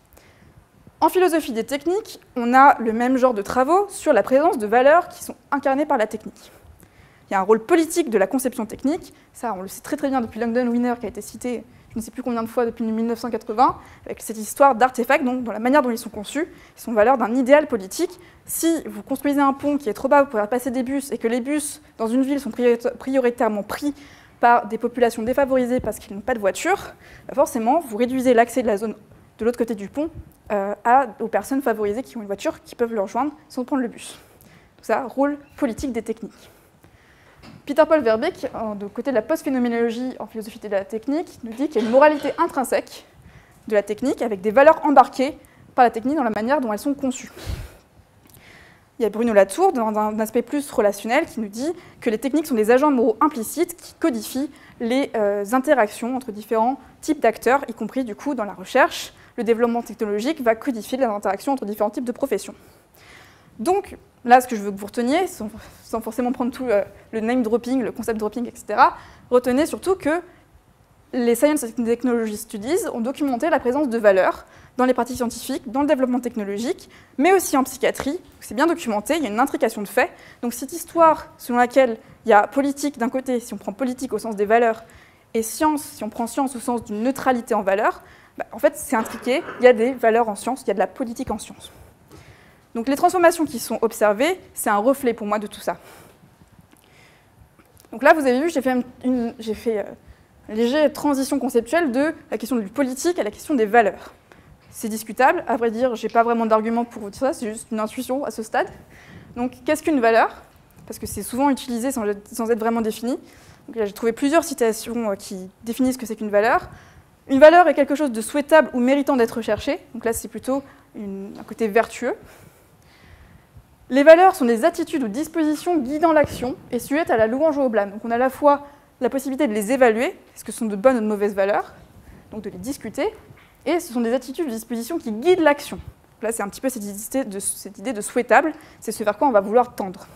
En philosophie des techniques, on a le même genre de travaux sur la présence de valeurs qui sont incarnées par la technique. Il y a un rôle politique de la conception technique, ça on le sait très très bien depuis Langdon Winner qui a été cité je ne sais plus combien de fois depuis 1980, avec cette histoire d'artefacts, donc dans la manière dont ils sont conçus, ils sont valeurs d'un idéal politique. Si vous construisez un pont qui est trop bas pour faire passer des bus, et que les bus dans une ville sont prioritairement pris par des populations défavorisées parce qu'ils n'ont pas de voiture, forcément vous réduisez l'accès de la zone de l'autre côté du pont aux personnes favorisées qui ont une voiture, qui peuvent le rejoindre sans prendre le bus. Tout ça, rôle politique des techniques. Peter Paul Verbeek, du côté de la post-phénoménologie en philosophie de la technique, nous dit qu'il y a une moralité intrinsèque de la technique avec des valeurs embarquées par la technique dans la manière dont elles sont conçues. Il y a Bruno Latour, dans un aspect plus relationnel, qui nous dit que les techniques sont des agents moraux implicites qui codifient les interactions entre différents types d'acteurs, y compris du coup dans la recherche. Le développement technologique va codifier les interactions entre différents types de professions. Donc, là, ce que je veux que vous reteniez, sans forcément prendre tout le name dropping, le concept dropping, etc., retenez surtout que les Science and Technology Studies ont documenté la présence de valeurs dans les pratiques scientifiques, dans le développement technologique, mais aussi en psychiatrie. C'est bien documenté, il y a une intrication de faits. Donc cette histoire selon laquelle il y a politique d'un côté, si on prend politique au sens des valeurs, et science, si on prend science au sens d'une neutralité en valeurs, en fait c'est intriqué, il y a des valeurs en science, il y a de la politique en science. Donc les transformations qui sont observées, c'est un reflet pour moi de tout ça. Donc là, vous avez vu, j'ai fait une légère transition conceptuelle de la question du politique à la question des valeurs. C'est discutable, à vrai dire, je n'ai pas vraiment d'argument pour vous dire ça, c'est juste une intuition à ce stade. Donc qu'est-ce qu'une valeur? Parce que c'est souvent utilisé sans être vraiment défini. Donc là, j'ai trouvé plusieurs citations qui définissent ce que c'est qu'une valeur. Une valeur est quelque chose de souhaitable ou méritant d'être recherché. Donc là, c'est plutôt un côté vertueux. Les valeurs sont des attitudes ou dispositions guidant l'action et sujettes à la louange ou au blâme. Donc on a à la fois la possibilité de les évaluer, est-ce que ce sont de bonnes ou de mauvaises valeurs, donc de les discuter, et ce sont des attitudes ou dispositions qui guident l'action. Là, c'est un petit peu cette idée de souhaitable, c'est ce vers quoi on va vouloir tendre.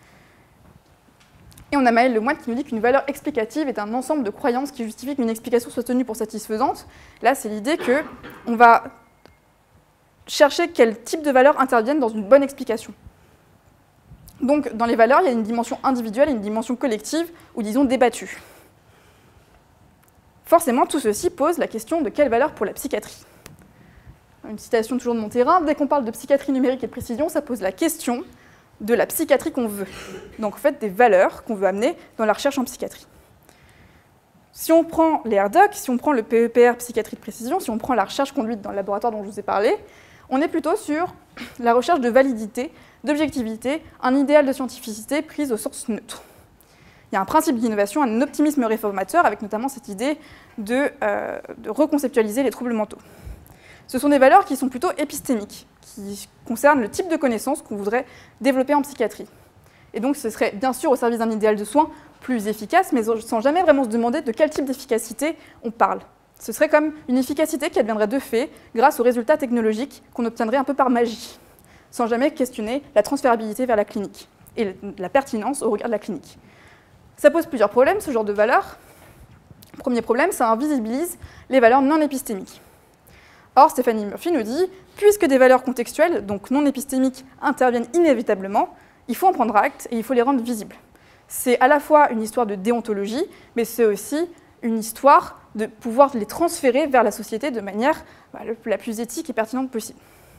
Et on a Maëlle Lemoine qui nous dit qu'une valeur explicative est un ensemble de croyances qui justifient qu'une explication soit tenue pour satisfaisante. Là, c'est l'idée qu'on va chercher quel type de valeurs interviennent dans une bonne explication. Donc, dans les valeurs, il y a une dimension individuelle et une dimension collective, ou disons débattue. Forcément, tout ceci pose la question de quelle valeur pour la psychiatrie. Une citation toujours de Monterrain, dès qu'on parle de psychiatrie numérique et de précision, ça pose la question de la psychiatrie qu'on veut. Donc, en fait, des valeurs qu'on veut amener dans la recherche en psychiatrie. Si on prend les RDoC, si on prend le PEPR, psychiatrie de précision, si on prend la recherche conduite dans le laboratoire dont je vous ai parlé, on est plutôt sur la recherche de validité, d'objectivité, un idéal de scientificité prise au sens neutre. Il y a un principe d'innovation, un optimisme réformateur, avec notamment cette idée de reconceptualiser les troubles mentaux. Ce sont des valeurs qui sont plutôt épistémiques, qui concernent le type de connaissances qu'on voudrait développer en psychiatrie. Et donc ce serait bien sûr au service d'un idéal de soins plus efficace, mais sans jamais vraiment se demander de quel type d'efficacité on parle. Ce serait comme une efficacité qui adviendrait de fait grâce aux résultats technologiques qu'on obtiendrait un peu par magie, sans jamais questionner la transférabilité vers la clinique et la pertinence au regard de la clinique. Ça pose plusieurs problèmes, ce genre de valeurs. Premier problème, ça invisibilise les valeurs non épistémiques. Or, Stéphanie Murphy nous dit, puisque des valeurs contextuelles, donc non épistémiques, interviennent inévitablement, il faut en prendre acte et il faut les rendre visibles. C'est à la fois une histoire de déontologie, mais c'est aussi une histoire de pouvoir les transférer vers la société de manière la plus éthique et pertinente possible.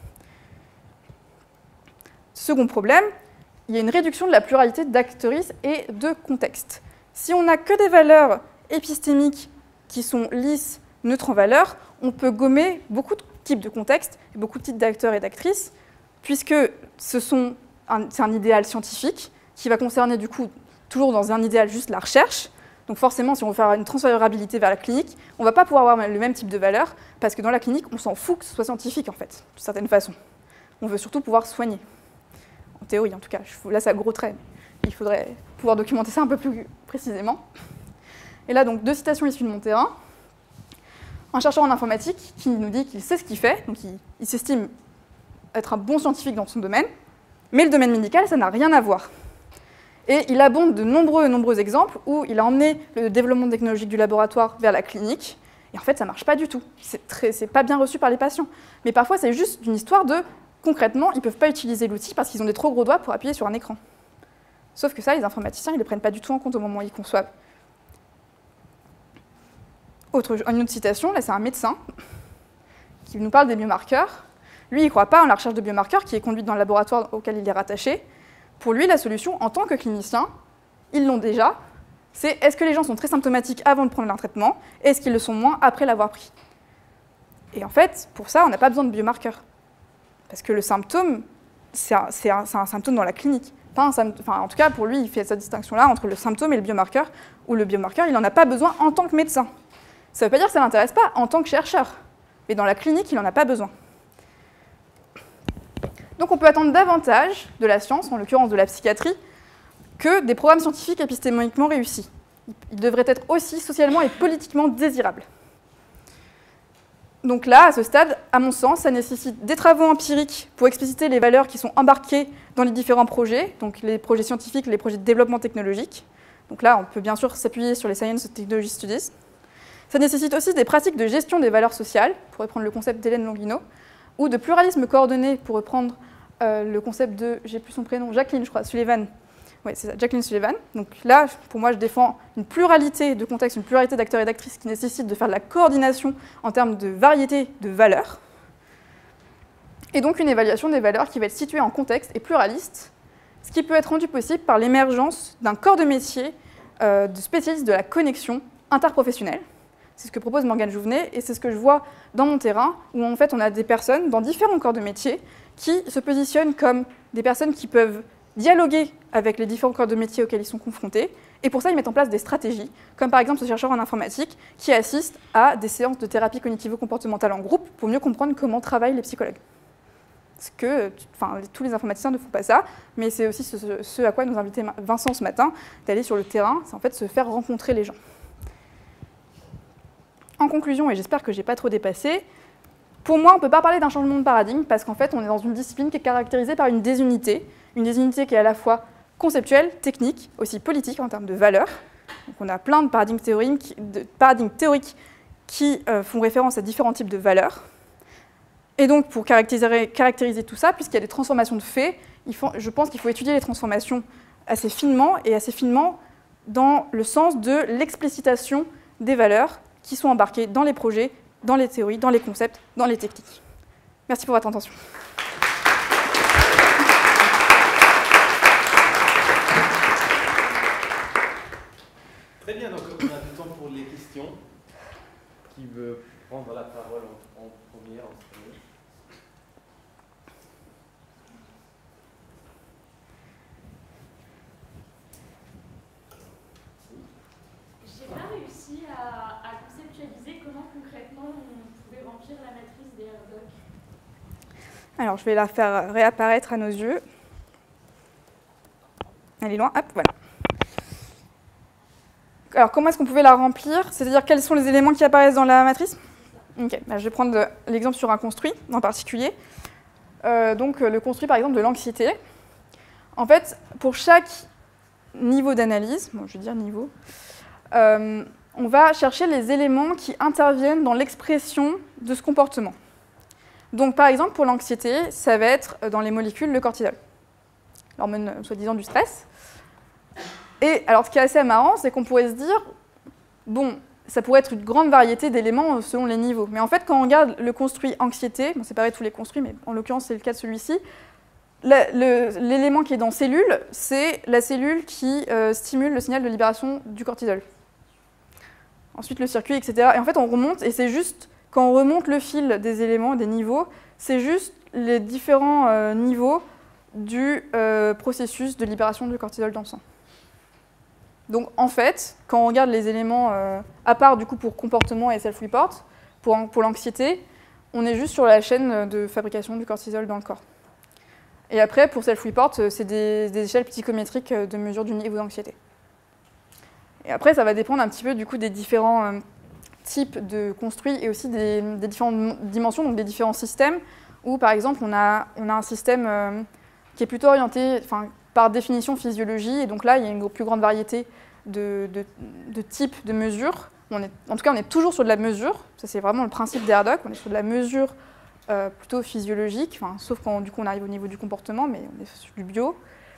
Second problème, il y a une réduction de la pluralité d'actrices et de contextes. Si on n'a que des valeurs épistémiques qui sont lisses, neutres en valeur, on peut gommer beaucoup de types de contextes et beaucoup de types d'acteurs et d'actrices, puisque c'est un idéal scientifique qui va concerner du coup toujours dans un idéal juste la recherche. Donc forcément, si on veut faire une transférabilité vers la clinique, on ne va pas pouvoir avoir le même type de valeur, parce que dans la clinique, on s'en fout que ce soit scientifique en fait, d'une certaine façon. On veut surtout pouvoir soigner. En théorie en tout cas, là c'est à gros traits. Il faudrait pouvoir documenter ça un peu plus précisément. Et là donc 2 citations issues de mon terrain. Un chercheur en informatique qui nous dit qu'il sait ce qu'il fait, donc il s'estime être un bon scientifique dans son domaine, mais le domaine médical, ça n'a rien à voir. Et il abonde de nombreux exemples où il a emmené le développement technologique du laboratoire vers la clinique, et en fait ça ne marche pas du tout. C'est pas bien reçu par les patients. Mais parfois c'est juste une histoire de, concrètement, ils ne peuvent pas utiliser l'outil parce qu'ils ont des trop gros doigts pour appuyer sur un écran. Sauf que ça, les informaticiens, ils ne le prennent pas du tout en compte au moment où ils conçoivent. Une autre citation, là c'est un médecin qui nous parle des biomarqueurs. Lui, il ne croit pas en la recherche de biomarqueurs qui est conduite dans le laboratoire auquel il est rattaché. Pour lui, la solution, en tant que clinicien, ils l'ont déjà, c'est est-ce que les gens sont très symptomatiques avant de prendre leur traitement, et est-ce qu'ils le sont moins après l'avoir pris. Et en fait, pour ça, on n'a pas besoin de biomarqueurs. Parce que le symptôme, c'est un symptôme dans la clinique. Pas en tout cas, pour lui, il fait cette distinction-là entre le symptôme et le biomarqueur, où le biomarqueur, il n'en a pas besoin en tant que médecin. Ça ne veut pas dire que ça ne l'intéresse pas en tant que chercheur, mais dans la clinique, il n'en a pas besoin. Donc on peut attendre davantage de la science, en l'occurrence de la psychiatrie, que des programmes scientifiques épistémologiquement réussis. Ils devraient être aussi socialement et politiquement désirables. Donc là, à ce stade, à mon sens, ça nécessite des travaux empiriques pour expliciter les valeurs qui sont embarquées dans les différents projets, donc les projets scientifiques, les projets de développement technologique. Donc là, on peut bien sûr s'appuyer sur les Science and Technology Studies. Ça nécessite aussi des pratiques de gestion des valeurs sociales, pour reprendre le concept d'Hélène Longino, ou de pluralisme coordonné, pour reprendre le concept de, j'ai plus son prénom, Jacqueline, je crois, Sullivan. Oui, c'est ça, Jacqueline Sullivan. Donc là, pour moi, je défends une pluralité de contextes, une pluralité d'acteurs et d'actrices qui nécessite de faire de la coordination en termes de variété de valeurs. Et donc une évaluation des valeurs qui va être située en contexte et pluraliste, ce qui peut être rendu possible par l'émergence d'un corps de métier de spécialistes de la connexion interprofessionnelle. C'est ce que propose Morgane Jouvenet, et c'est ce que je vois dans mon terrain, où en fait on a des personnes dans différents corps de métier qui se positionnent comme des personnes qui peuvent dialoguer avec les différents corps de métier auxquels ils sont confrontés, et pour ça ils mettent en place des stratégies, comme par exemple ce chercheur en informatique qui assiste à des séances de thérapie cognitivo-comportementale en groupe pour mieux comprendre comment travaillent les psychologues. Parce que tous les informaticiens ne font pas ça, mais c'est aussi ce à quoi nous invitait Vincent ce matin, d'aller sur le terrain, c'est en fait se faire rencontrer les gens. En conclusion, et j'espère que je n'ai pas trop dépassé, pour moi, on ne peut pas parler d'un changement de paradigme parce qu'en fait, on est dans une discipline qui est caractérisée par une désunité qui est à la fois conceptuelle, technique, aussi politique en termes de valeurs. Donc on a plein de paradigmes théoriques qui font référence à différents types de valeurs. Et donc, pour caractériser tout ça, puisqu'il y a des transformations de faits, je pense qu'il faut étudier les transformations assez finement dans le sens de l'explicitation des valeurs qui sont embarquées dans les projets, dans les théories, dans les concepts, dans les techniques. Merci pour votre attention. Très bien, donc on a du temps pour les questions. Qui veut prendre la parole en premier? J'ai pas réussi à conceptualiser comment concrètement on pouvait remplir la matrice des RDoc. Alors, je vais la faire réapparaître à nos yeux. Elle est loin, hop, voilà. Alors, comment est-ce qu'on pouvait la remplir? C'est-à-dire, quels sont les éléments qui apparaissent dans la matrice? Ok, je vais prendre l'exemple sur un construit en particulier. Donc, le construit, par exemple, de l'anxiété. En fait, pour chaque niveau d'analyse, je vais dire niveau, on va chercher les éléments qui interviennent dans l'expression de ce comportement. Donc, par exemple, pour l'anxiété, ça va être dans les molécules le cortisol, l'hormone soi-disant du stress. Et alors, ce qui est assez marrant, c'est qu'on pourrait se dire, bon, ça pourrait être une grande variété d'éléments selon les niveaux. Mais en fait, quand on regarde le construit anxiété, bon, c'est pareil tous les construits, mais en l'occurrence, c'est le cas de celui-ci, l'élément qui est dans cellule, c'est la cellule qui stimule le signal de libération du cortisol. Ensuite, le circuit, etc. Et en fait, on remonte, et c'est juste, quand on remonte le fil des éléments, des niveaux, c'est juste les différents niveaux du processus de libération du cortisol dans le sang. Donc, en fait, quand on regarde les éléments, à part du coup pour comportement et self-report, pour l'anxiété, on est juste sur la chaîne de fabrication du cortisol dans le corps. Et après, pour self-report, c'est des échelles psychométriques de mesure du niveau d'anxiété. Et après, ça va dépendre un petit peu du coup des différents types de construits et aussi des différentes dimensions, donc des différents systèmes, où par exemple, on a un système qui est plutôt orienté, par définition, physiologie, et donc là, il y a une plus grande variété de types de mesures. En tout cas, on est toujours sur de la mesure, ça c'est vraiment le principe des HARDOC, on est sur de la mesure plutôt physiologique, sauf quand du coup on arrive au niveau du comportement, mais on est sur du bio.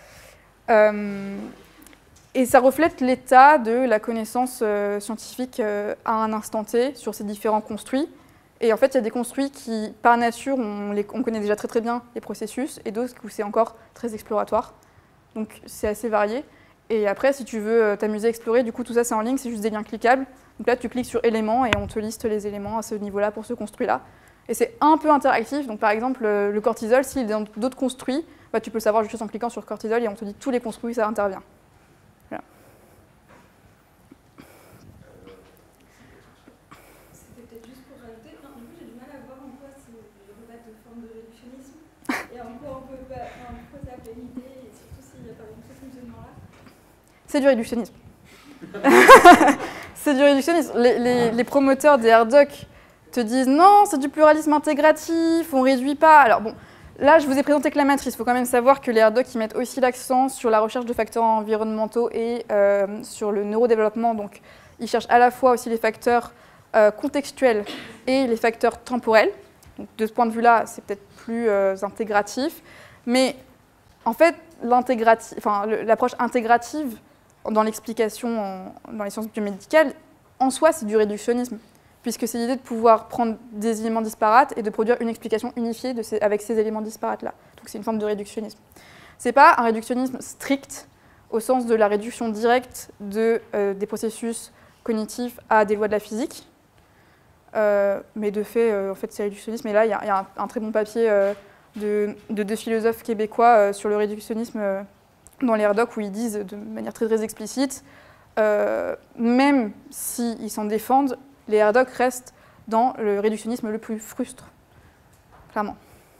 Et ça reflète l'état de la connaissance scientifique à un instant T sur ces différents construits. Et en fait, il y a des construits qui, par nature, on connaît déjà très très bien les processus, et d'autres où c'est encore très exploratoire. Donc c'est assez varié. Et après, si tu veux t'amuser à explorer, du coup tout ça c'est en ligne, c'est juste des liens cliquables. Donc là, tu cliques sur éléments et on te liste les éléments à ce niveau-là pour ce construit-là. Et c'est un peu interactif. Donc par exemple, le cortisol, s'il est dans d'autres construits, bah, tu peux le savoir juste en cliquant sur cortisol et on te dit tous les construits où ça intervient. Voilà. C'était peut-être juste pour rajouter. Non, du coup, j'ai du mal à voir en quoi c'est une forme de réductionnisme et en quoi on peut pas, pourquoi ça appelle une idée et surtout s'il n'y a pas ce fonctionnement-là. C'est du réductionnisme. C'est du réductionnisme. Les promoteurs des HARDOC te disent non, c'est du pluralisme intégratif, on ne réduit pas. Alors bon, là je vous ai présenté que la matrice. Il faut quand même savoir que les HARDOC ils mettent aussi l'accent sur la recherche de facteurs environnementaux et sur le neurodéveloppement. Donc ils cherchent à la fois aussi les facteurs contextuels et les facteurs temporels. Donc, de ce point de vue-là, c'est peut-être plus intégratif. Mais en fait, l'approche intégrative dans l'explication dans les sciences biomédicales, en soi, c'est du réductionnisme, puisque c'est l'idée de pouvoir prendre des éléments disparates et de produire une explication unifiée avec ces éléments disparates-là. Donc c'est une forme de réductionnisme. Ce n'est pas un réductionnisme strict au sens de la réduction directe des processus cognitifs à des lois de la physique, mais de fait, en fait, c'est réductionnisme. Et là, il y a un très bon papier de deux philosophes québécois sur le réductionnisme dans les HARDOC où ils disent de manière très, très explicite, même s'ils s'en défendent, les HARDOC restent dans le réductionnisme le plus frustre, clairement.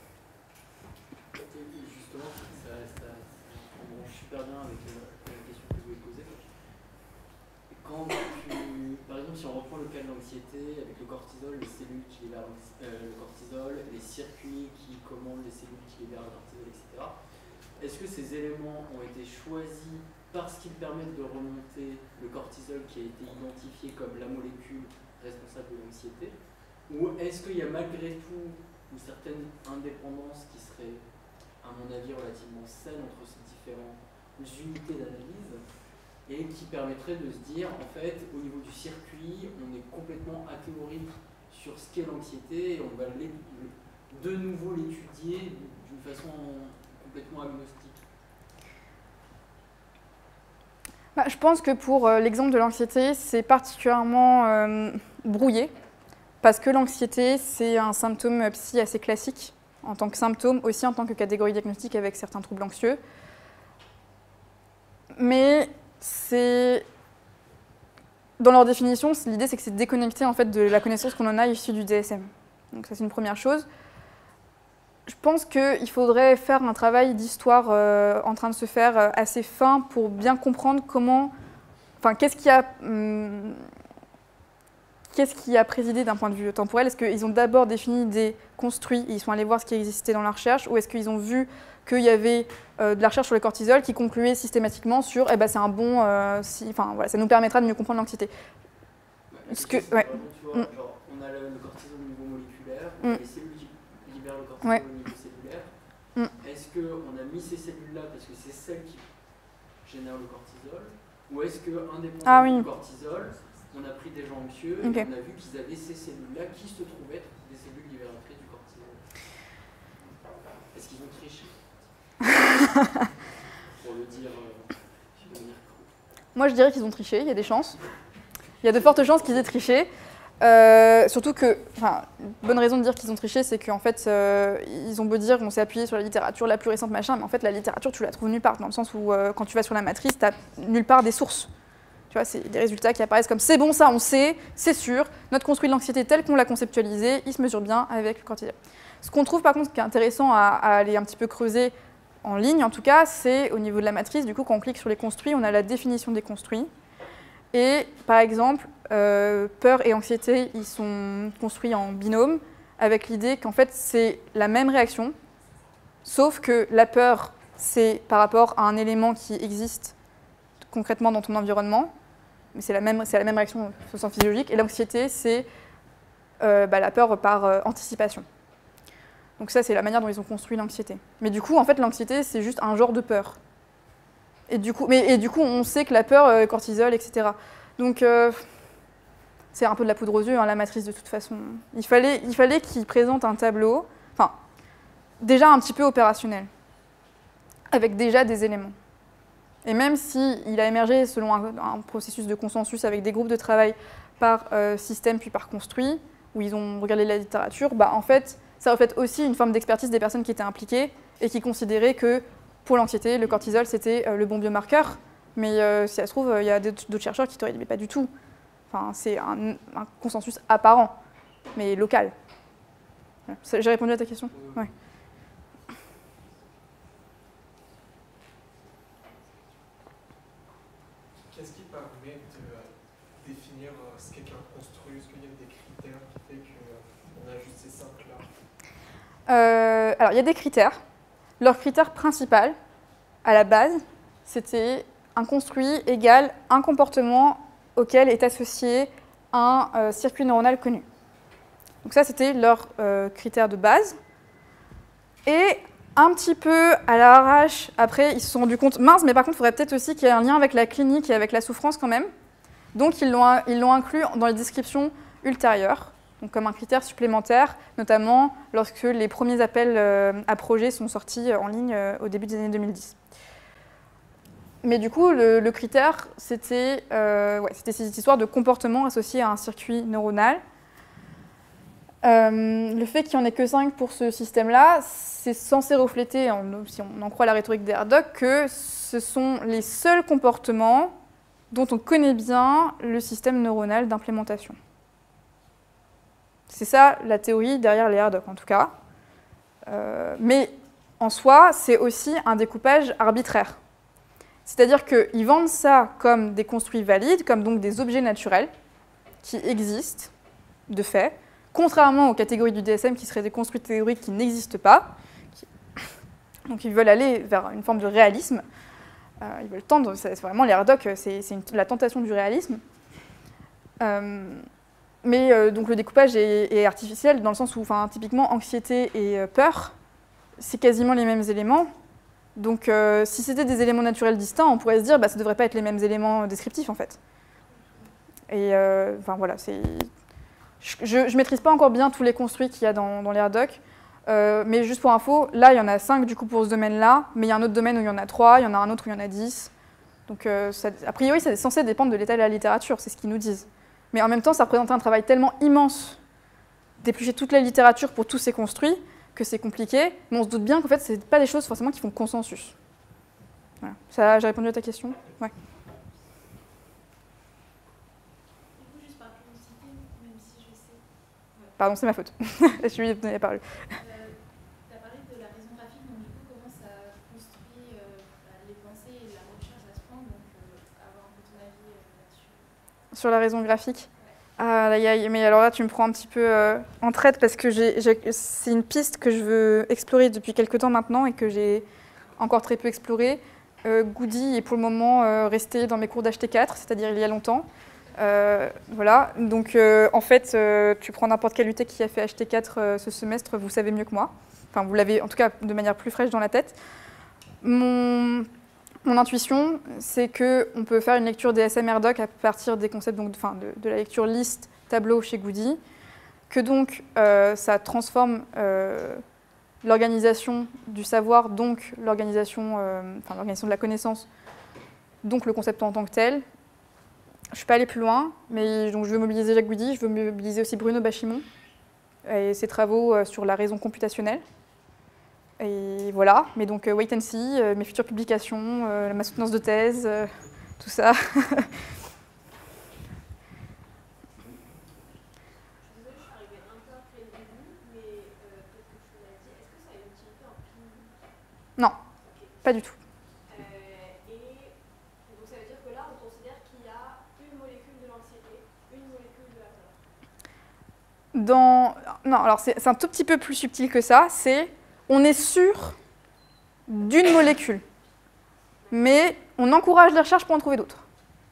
Justement, ça branche super bien avec la question que je voulais poser. Par exemple, si on reprend le cas de l'anxiété, avec le cortisol, les cellules qui libèrent le cortisol, les circuits qui commandent les cellules qui libèrent le cortisol, etc. Est-ce que ces éléments ont été choisis parce qu'ils permettent de remonter le cortisol qui a été identifié comme la molécule responsable de l'anxiété? Ou est-ce qu'il y a malgré tout une certaine indépendance qui serait, à mon avis, relativement saine entre ces différentes unités d'analyse et qui permettrait de se dire, en fait, au niveau du circuit, on est complètement athéorique sur ce qu'est l'anxiété et on va de nouveau l'étudier d'une façon complètement agnostique? Je pense que pour l'exemple de l'anxiété, c'est particulièrement brouillé, parce que l'anxiété, c'est un symptôme psy assez classique, en tant que symptôme, aussi en tant que catégorie diagnostique avec certains troubles anxieux. Mais dans leur définition, l'idée c'est que c'est déconnecté en fait, de la connaissance qu'on en a issue du DSM. Donc ça c'est une première chose. Je pense qu'il faudrait faire un travail d'histoire en train de se faire assez fin pour bien comprendre qu'est-ce qui a présidé d'un point de vue temporel. Est-ce qu'ils ont d'abord défini des construits et ils sont allés voir ce qui existait dans la recherche, ou est-ce qu'ils ont vu qu'il y avait de la recherche sur le cortisol qui concluait systématiquement sur c'est un bon, ça nous permettra de mieux comprendre l'anxiété. Tu vois, genre, on a le cortisol au niveau moléculaire, les cellules qui libèrent le cortisol au niveau cellulaire. Est-ce qu'on a mis ces cellules-là parce que c'est celles qui génèrent le cortisol, ou est-ce que indépendamment du cortisol, on a pris des gens anxieux Ok. et on a vu qu'ils avaient ces cellules-là qui se trouvaient être des cellules libératrices du cortisol. Est-ce qu'ils ont triché? Pour le dire de manière crue. Moi, je dirais qu'ils ont triché, il y a des chances. Il y a de fortes chances qu'ils aient triché. Surtout que, enfin, une bonne raison de dire qu'ils ont triché, c'est qu'en fait, ils ont beau dire qu'on s'est appuyé sur la littérature la plus récente, machin, mais en fait, la littérature, tu la trouves nulle part, dans le sens où quand tu vas sur la matrice, tu n'as nulle part des sources. Tu vois, c'est des résultats qui apparaissent comme c'est bon, ça, on sait, c'est sûr, notre construit de l'anxiété tel qu'on l'a conceptualisé, il se mesure bien avec le cortisol. Ce qu'on trouve, par contre, qui est intéressant à aller un petit peu creuser en ligne, en tout cas, c'est au niveau de la matrice, du coup, quand on clique sur les construits, on a la définition des construits. Et par exemple, peur et anxiété, ils sont construits en binôme, avec l'idée qu'en fait, c'est la même réaction, sauf que la peur, c'est par rapport à un élément qui existe concrètement dans ton environnement, mais c'est la même réaction au sens physiologique, et l'anxiété, c'est la peur par anticipation. Donc ça, c'est la manière dont ils ont construit l'anxiété. Mais du coup, en fait, l'anxiété, c'est juste un genre de peur. Et du coup, on sait que la peur, cortisol, etc. Donc, c'est un peu de la poudre aux yeux, hein, la matrice, de toute façon. Il fallait qu'il présente un tableau, enfin, déjà un petit peu opérationnel, avec déjà des éléments. Et même s'il a émergé selon un processus de consensus avec des groupes de travail par système puis par construit, où ils ont regardé la littérature, bah, en fait, ça reflète aussi une forme d'expertise des personnes qui étaient impliquées et qui considéraient que pour l'anxiété, le cortisol, c'était le bon biomarqueur. Mais si ça se trouve, il y a d'autres chercheurs qui t'auraient dit, mais pas du tout. Enfin, c'est un consensus apparent, mais local. Voilà. J'ai répondu à ta question ? Ouais. Qu'est-ce qui permet de définir ce qu'est qu'un construit? Est-ce qu'il y a des critères qui fait qu'on a juste ces cinq-là? Alors, il y a des critères. Leur critère principal, à la base, c'était un construit égale un comportement auquel est associé un circuit neuronal connu. Donc ça, c'était leur critère de base. Et un petit peu à l'arrache, après, ils se sont rendus compte, mince, mais par contre, il faudrait peut-être aussi qu'il y ait un lien avec la clinique et avec la souffrance quand même. Donc, ils l'ont inclus dans les descriptions ultérieures, donc comme un critère supplémentaire, notamment lorsque les premiers appels à projets sont sortis en ligne au début des années 2010. Mais du coup, le critère, c'était cette histoire de comportement associé à un circuit neuronal. Le fait qu'il n'y en ait que 5 pour ce système-là, c'est censé refléter, si on en croit la rhétorique des Hardock, que ce sont les seuls comportements dont on connaît bien le système neuronal d'implémentation. C'est ça la théorie derrière les Hardock, en tout cas. Mais en soi, c'est aussi un découpage arbitraire. C'est-à-dire qu'ils vendent ça comme des construits valides, comme donc des objets naturels qui existent, de fait, contrairement aux catégories du DSM qui seraient des construits théoriques qui n'existent pas. Donc ils veulent aller vers une forme de réalisme. Ils veulent tendre, c'est vraiment les Hardock, c'est la tentation du réalisme. Mais donc le découpage est artificiel dans le sens où, typiquement, anxiété et peur, c'est quasiment les mêmes éléments. Donc si c'était des éléments naturels distincts, on pourrait se dire ça ne devrait pas être les mêmes éléments descriptifs, en fait. Et voilà, c'est... Je ne maîtrise pas encore bien tous les construits qu'il y a dans les Hardock, mais juste pour info, là, il y en a 5 du coup pour ce domaine-là, mais il y a un autre domaine où il y en a 3, il y en a un autre où il y en a 10. Donc, a priori, c'est censé dépendre de l'état de la littérature, c'est ce qu'ils nous disent. Mais en même temps, ça représentait un travail tellement immense d'éplucher toute la littérature pour tous ces construits que c'est compliqué, mais on se doute bien qu'en fait, ce n'est pas des choses forcément qui font consensus. Voilà. Ça, j'ai répondu à ta question ? Ouais. Pardon, c'est ma faute. Je lui ai donné la parole. Tu as parlé de la raison graphique, donc du coup, comment ça construit les pensées et la recherche à ce point, donc avoir un peu ton avis là-dessus. Sur la raison graphique ? Mais alors là, tu me prends un petit peu en traite parce que c'est une piste que je veux explorer depuis quelques temps maintenant et que j'ai encore très peu explorée. Goody est pour le moment resté dans mes cours d'HT4, c'est-à-dire il y a longtemps. Voilà, donc en fait, tu prends n'importe quel UT qui a fait HT4 ce semestre, vous savez mieux que moi. Enfin, vous l'avez en tout cas de manière plus fraîche dans la tête. Mon mon intuition, c'est qu'on peut faire une lecture DSM-RDoc à partir des concepts donc, de la lecture liste tableau chez Goody, que donc ça transforme l'organisation du savoir, donc l'organisation de la connaissance, donc le concept en tant que tel. Je ne suis pas allée plus loin, mais donc, je veux mobiliser Jacques Goody, je veux mobiliser aussi Bruno Bachimon et ses travaux sur la raison computationnelle. Et voilà, mais donc wait and see, mes futures publications, ma soutenance de thèse, tout ça. Je suis désolée, je suis arrivée un peu après le début, mais peut-être que tu l'as dit, est-ce que ça a une utilité en clinique? Non, pas du tout. Et donc ça veut dire que là, on considère qu'il y a une molécule de l'anxiété, une molécule de la peur. Non, alors c'est un tout petit peu plus subtil que ça, on est sûr d'une molécule, mais on encourage les recherches pour en trouver d'autres.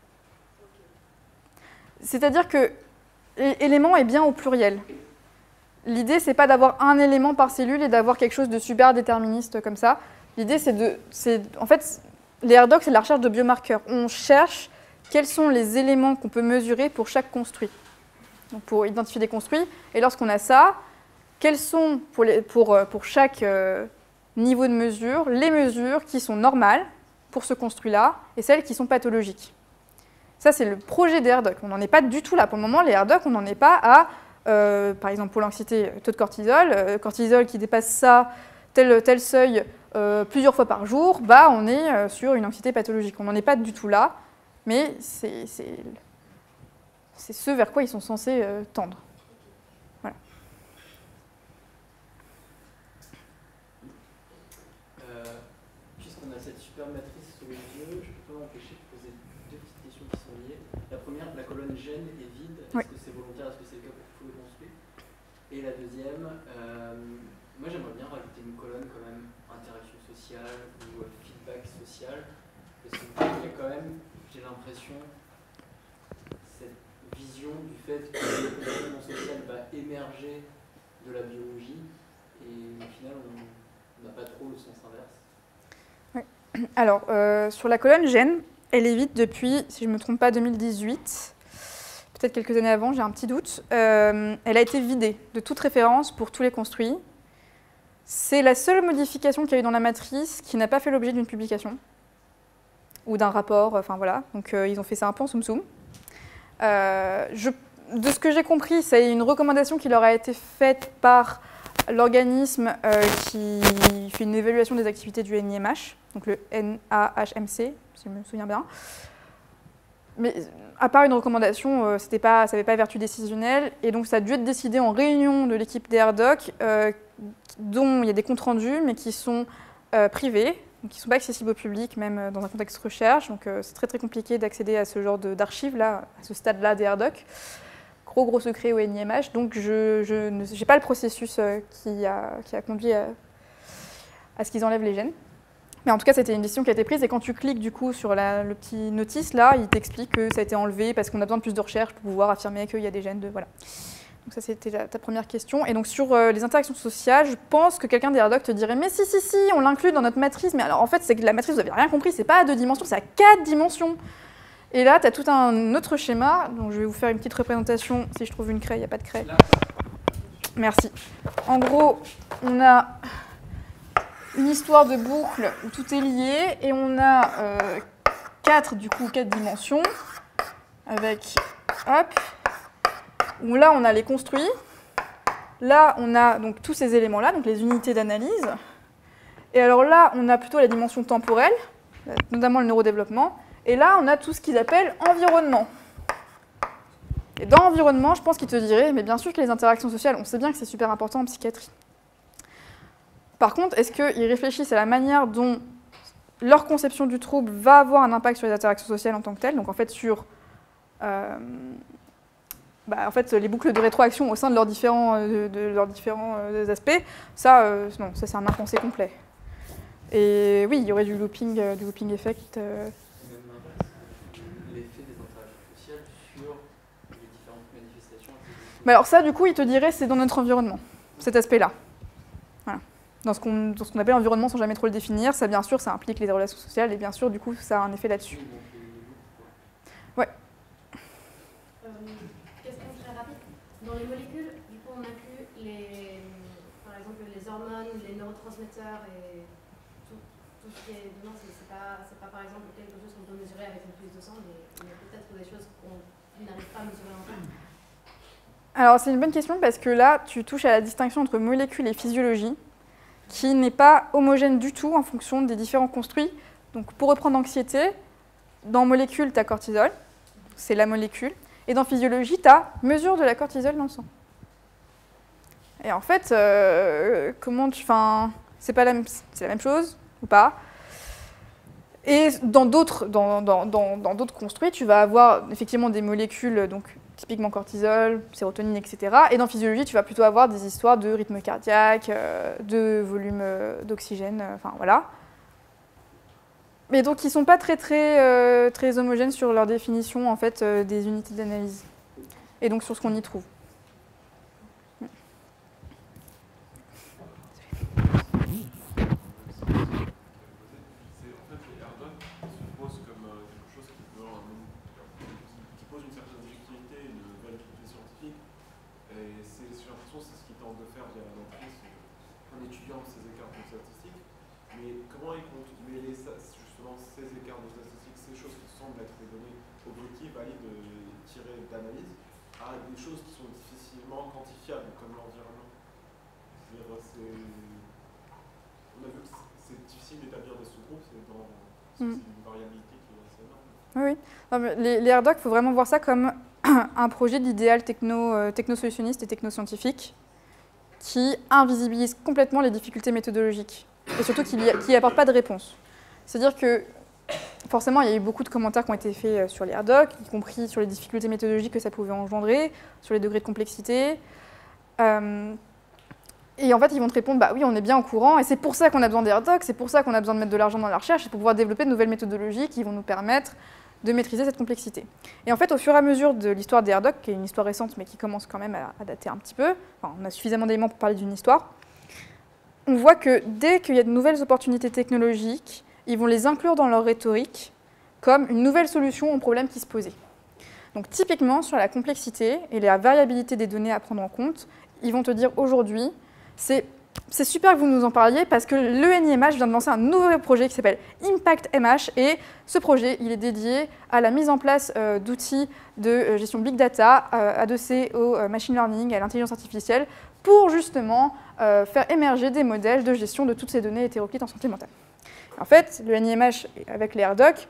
C'est-à-dire que l'élément est bien au pluriel. L'idée, c'est pas d'avoir un élément par cellule et d'avoir quelque chose de super déterministe comme ça. L'idée, en fait, les RDoc, c'est de la recherche de biomarqueurs. On cherche quels sont les éléments qu'on peut mesurer pour chaque construit, donc pour identifier des construits. Et lorsqu'on a ça, quelles sont, pour chaque niveau de mesure, les mesures qui sont normales pour ce construit-là et celles qui sont pathologiques. Ça, c'est le projet des RDoc. On n'en est pas du tout là. Pour le moment, les RDoc, on n'en est pas à, par exemple, pour l'anxiété, taux de cortisol. Cortisol qui dépasse ça, tel seuil, plusieurs fois par jour, on est sur une anxiété pathologique. On n'en est pas du tout là, mais c'est ce vers quoi ils sont censés tendre. Puisqu'on a cette super matrice sous les yeux, je ne peux pas m'empêcher de poser deux petites questions qui sont liées. La première, la colonne gène est vide. Est-ce que c'est volontaire? Est-ce que c'est le cas pour tous les construits? Et la deuxième, moi j'aimerais bien rajouter une colonne quand même interaction sociale ou feedback social. Parce qu'il y a quand même, j'ai l'impression, cette vision du fait que le comportement social va émerger de la biologie et au final on n'a pas trop le sens inverse. Alors, sur la colonne gène, elle est vide depuis, si je ne me trompe pas, 2018. Peut-être quelques années avant, j'ai un petit doute. Elle a été vidée de toute référence pour tous les construits. C'est la seule modification qu'il y a eu dans la matrice qui n'a pas fait l'objet d'une publication ou d'un rapport, enfin voilà. Donc, ils ont fait ça un peu en soum-soum. De ce que j'ai compris, c'est une recommandation qui leur a été faite par l'organisme qui fait une évaluation des activités du NIMH, donc le NAHMC, si je me souviens bien. Mais à part une recommandation, ça n'avait pas vertu décisionnelle, et donc ça a dû être décidé en réunion de l'équipe des RDoc, dont il y a des comptes rendus, mais qui sont privés, donc qui ne sont pas accessibles au public, même dans un contexte recherche, donc c'est très très compliqué d'accéder à ce genre d'archives, là, à ce stade-là des RDoc. Gros secret au NIMH, donc je n'ai pas le processus qui a conduit à ce qu'ils enlèvent les gènes. Mais en tout cas, c'était une décision qui a été prise, et quand tu cliques du coup sur le petit notice, là, il t'explique que ça a été enlevé parce qu'on a besoin de plus de recherche pour pouvoir affirmer qu'il y a des gènes de... Voilà. Donc ça, c'était ta première question. Et donc sur les interactions sociales, je pense que quelqu'un des RDoc te dirait « Mais si, on l'inclut dans notre matrice. » Mais alors en fait, c'est que la matrice, vous n'avez rien compris, c'est pas à 2 dimensions, c'est à 4 dimensions. Et là, tu as tout un autre schéma, donc je vais vous faire une petite représentation. Si je trouve une craie, il n'y a pas de craie. Merci. En gros, on a une histoire de boucle où tout est lié, et on a 4 dimensions, avec, hop, où là, on a les construits. Là, on a donc tous ces éléments-là, donc les unités d'analyse. Et alors là, on a plutôt la dimension temporelle, notamment le neurodéveloppement. Et là, on a tout ce qu'ils appellent environnement. Et dans environnement, je pense qu'ils te diraient, mais bien sûr que les interactions sociales, on sait bien que c'est super important en psychiatrie. Par contre, est-ce qu'ils réfléchissent à la manière dont leur conception du trouble va avoir un impact sur les interactions sociales en tant que telles, donc en fait sur les boucles de rétroaction au sein de leurs différents aspects, ça c'est un impensé complet. Et oui, il y aurait du looping effect. L'effet des interactions sociales sur les différentes manifestations. Mais alors ça, du coup, il te dirait c'est dans notre environnement, cet aspect-là. Voilà. dans ce qu'on appelle environnement sans jamais trop le définir. Ça, bien sûr, ça implique les relations sociales et bien sûr, du coup, ça a un effet là-dessus. Ouais. Question très rapide. Dans les molécules, du coup, on inclut par exemple les hormones, les neurotransmetteurs et tout ce qui est dedans. C'est pas par exemple quelque chose qu'on peut mesurer avec une prise de sang, mais il y a peut-être des choses qu'on n'arrive pas à mesurer en fait. Alors, c'est une bonne question parce que là, tu touches à la distinction entre molécules et physiologie, qui n'est pas homogène du tout en fonction des différents construits. Donc, pour reprendre l'anxiété, dans molécule, tu as cortisol, c'est la molécule, et dans physiologie, tu as mesure de la cortisol dans le sang. Et en fait, c'est la même chose ou pas? Et dans d'autres construits, tu vas avoir effectivement des molécules, donc typiquement cortisol, sérotonine, etc. Et dans physiologie, tu vas plutôt avoir des histoires de rythme cardiaque, de volume d'oxygène, enfin voilà. Mais donc, ils ne sont pas très homogènes sur leur définition en fait, des unités d'analyse. Et donc, sur ce qu'on y trouve. Des choses qui sont difficilement quantifiables, comme l'environnement. On a vu que c'est difficile d'établir des sous-groupes, c'est une variabilité qui est assez énorme. Oui. Non, mais les RDoC, il faut vraiment voir ça comme un projet d'idéal techno-solutionniste et techno-scientifique qui invisibilise complètement les difficultés méthodologiques et surtout qui n'apporte pas de réponse. C'est-à-dire que forcément, il y a eu beaucoup de commentaires qui ont été faits sur les RDoC, y compris sur les difficultés méthodologiques que ça pouvait engendrer, sur les degrés de complexité. Et en fait, ils vont te répondre, bah oui, on est bien au courant, et c'est pour ça qu'on a besoin des RDoC, c'est pour ça qu'on a besoin de mettre de l'argent dans la recherche, et pour pouvoir développer de nouvelles méthodologies qui vont nous permettre de maîtriser cette complexité. Et en fait, au fur et à mesure de l'histoire des RDoC, qui est une histoire récente, mais qui commence quand même à dater un petit peu, enfin, on a suffisamment d'éléments pour parler d'une histoire, on voit que dès qu'il y a de nouvelles opportunités technologiques, ils vont les inclure dans leur rhétorique comme une nouvelle solution aux problèmes qui se posaient. Donc typiquement, sur la complexité et la variabilité des données à prendre en compte, ils vont te dire aujourd'hui, c'est super que vous nous en parliez parce que l'ENIMH vient de lancer un nouveau projet qui s'appelle Impact MH et ce projet, il est dédié à la mise en place d'outils de gestion Big Data, adossés au machine learning, à l'intelligence artificielle, pour justement faire émerger des modèles de gestion de toutes ces données hétéroclites en santé mentale. En fait, le NIMH, avec les RDoC,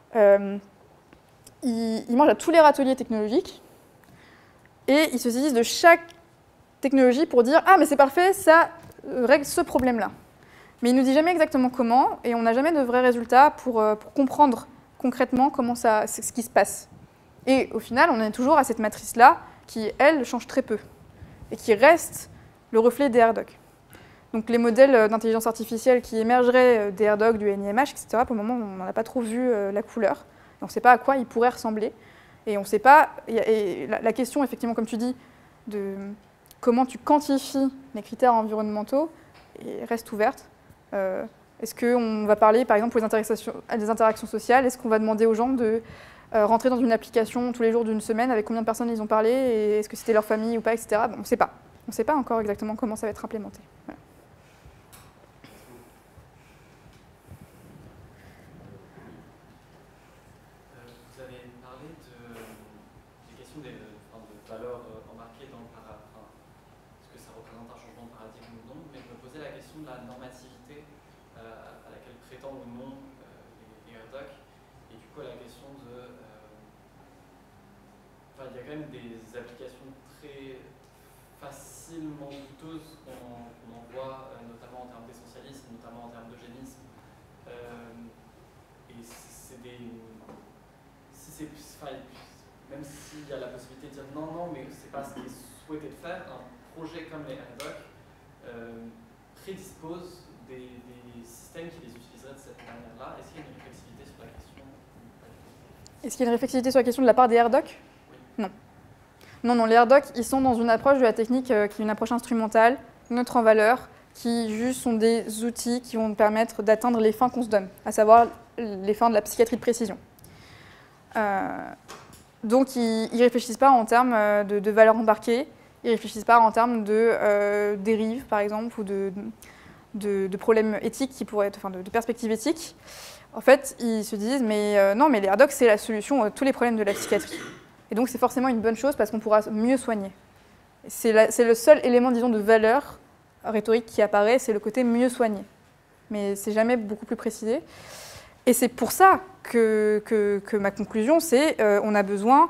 ils mangent à tous les râteliers technologiques et ils se saisissent de chaque technologie pour dire « Ah, mais c'est parfait, ça règle ce problème-là ». Mais ils ne nous disent jamais exactement comment et on n'a jamais de vrais résultats pour comprendre concrètement c'est ce qui se passe. Et au final, on est toujours à cette matrice-là qui, elle, change très peu et qui reste le reflet des RDoC. Donc les modèles d'intelligence artificielle qui émergeraient des RDoC, du NIMH, etc., pour le moment, on n'en a pas trop vu la couleur. On ne sait pas à quoi ils pourraient ressembler. Et on ne sait pas... Et la question, effectivement, comme tu dis, de comment tu quantifies les critères environnementaux reste ouverte. Est-ce qu'on va parler, par exemple, pour des interactions sociales, est-ce qu'on va demander aux gens de rentrer dans une application tous les jours d'une semaine, avec combien de personnes ils ont parlé, et est-ce que c'était leur famille ou pas, etc. Bon, on ne sait pas. On ne sait pas encore exactement comment ça va être implémenté. Voilà. Vous avez parlé des questions de valeurs embarquées dans est-ce que ça représente un changement de paradigme ou non, mais je me posais la question de la normativité à laquelle prétendent ou non les RDoC, et du coup à la question de... il y a quand même des applications très facilement douteuses qu'on en voit, notamment en termes d'essentialisme, notamment en termes d'eugénisme. Et c'est des... même s'il y a la possibilité de dire non, mais c'est pas ce qui est souhaité de faire, un projet comme les RDoC prédispose des systèmes qui les utiliseraient de cette manière-là. Est-ce qu'il y a une réflexivité sur la question? Est-ce qu'il y a une réflexivité sur la question de la part des RDoC? Oui. Non. Non, les RDoC, ils sont dans une approche de la technique qui est une approche instrumentale, neutre en valeur, qui juste sont des outils qui vont nous permettre d'atteindre les fins qu'on se donne, à savoir les fins de la psychiatrie de précision. Donc ils ne réfléchissent pas en termes de valeurs embarquées, ils ne réfléchissent pas en termes de dérives, par exemple, ou de problèmes éthiques qui pourraient être, enfin de perspectives éthiques. En fait, ils se disent, mais non, mais les AirDocs, c'est la solution à tous les problèmes de la psychiatrie. Et donc c'est forcément une bonne chose parce qu'on pourra mieux soigner. C'est le seul élément, disons, de valeur rhétorique qui apparaît, c'est le côté mieux soigner. Mais c'est jamais beaucoup plus précisé. Et c'est pour ça que ma conclusion, c'est on a besoin,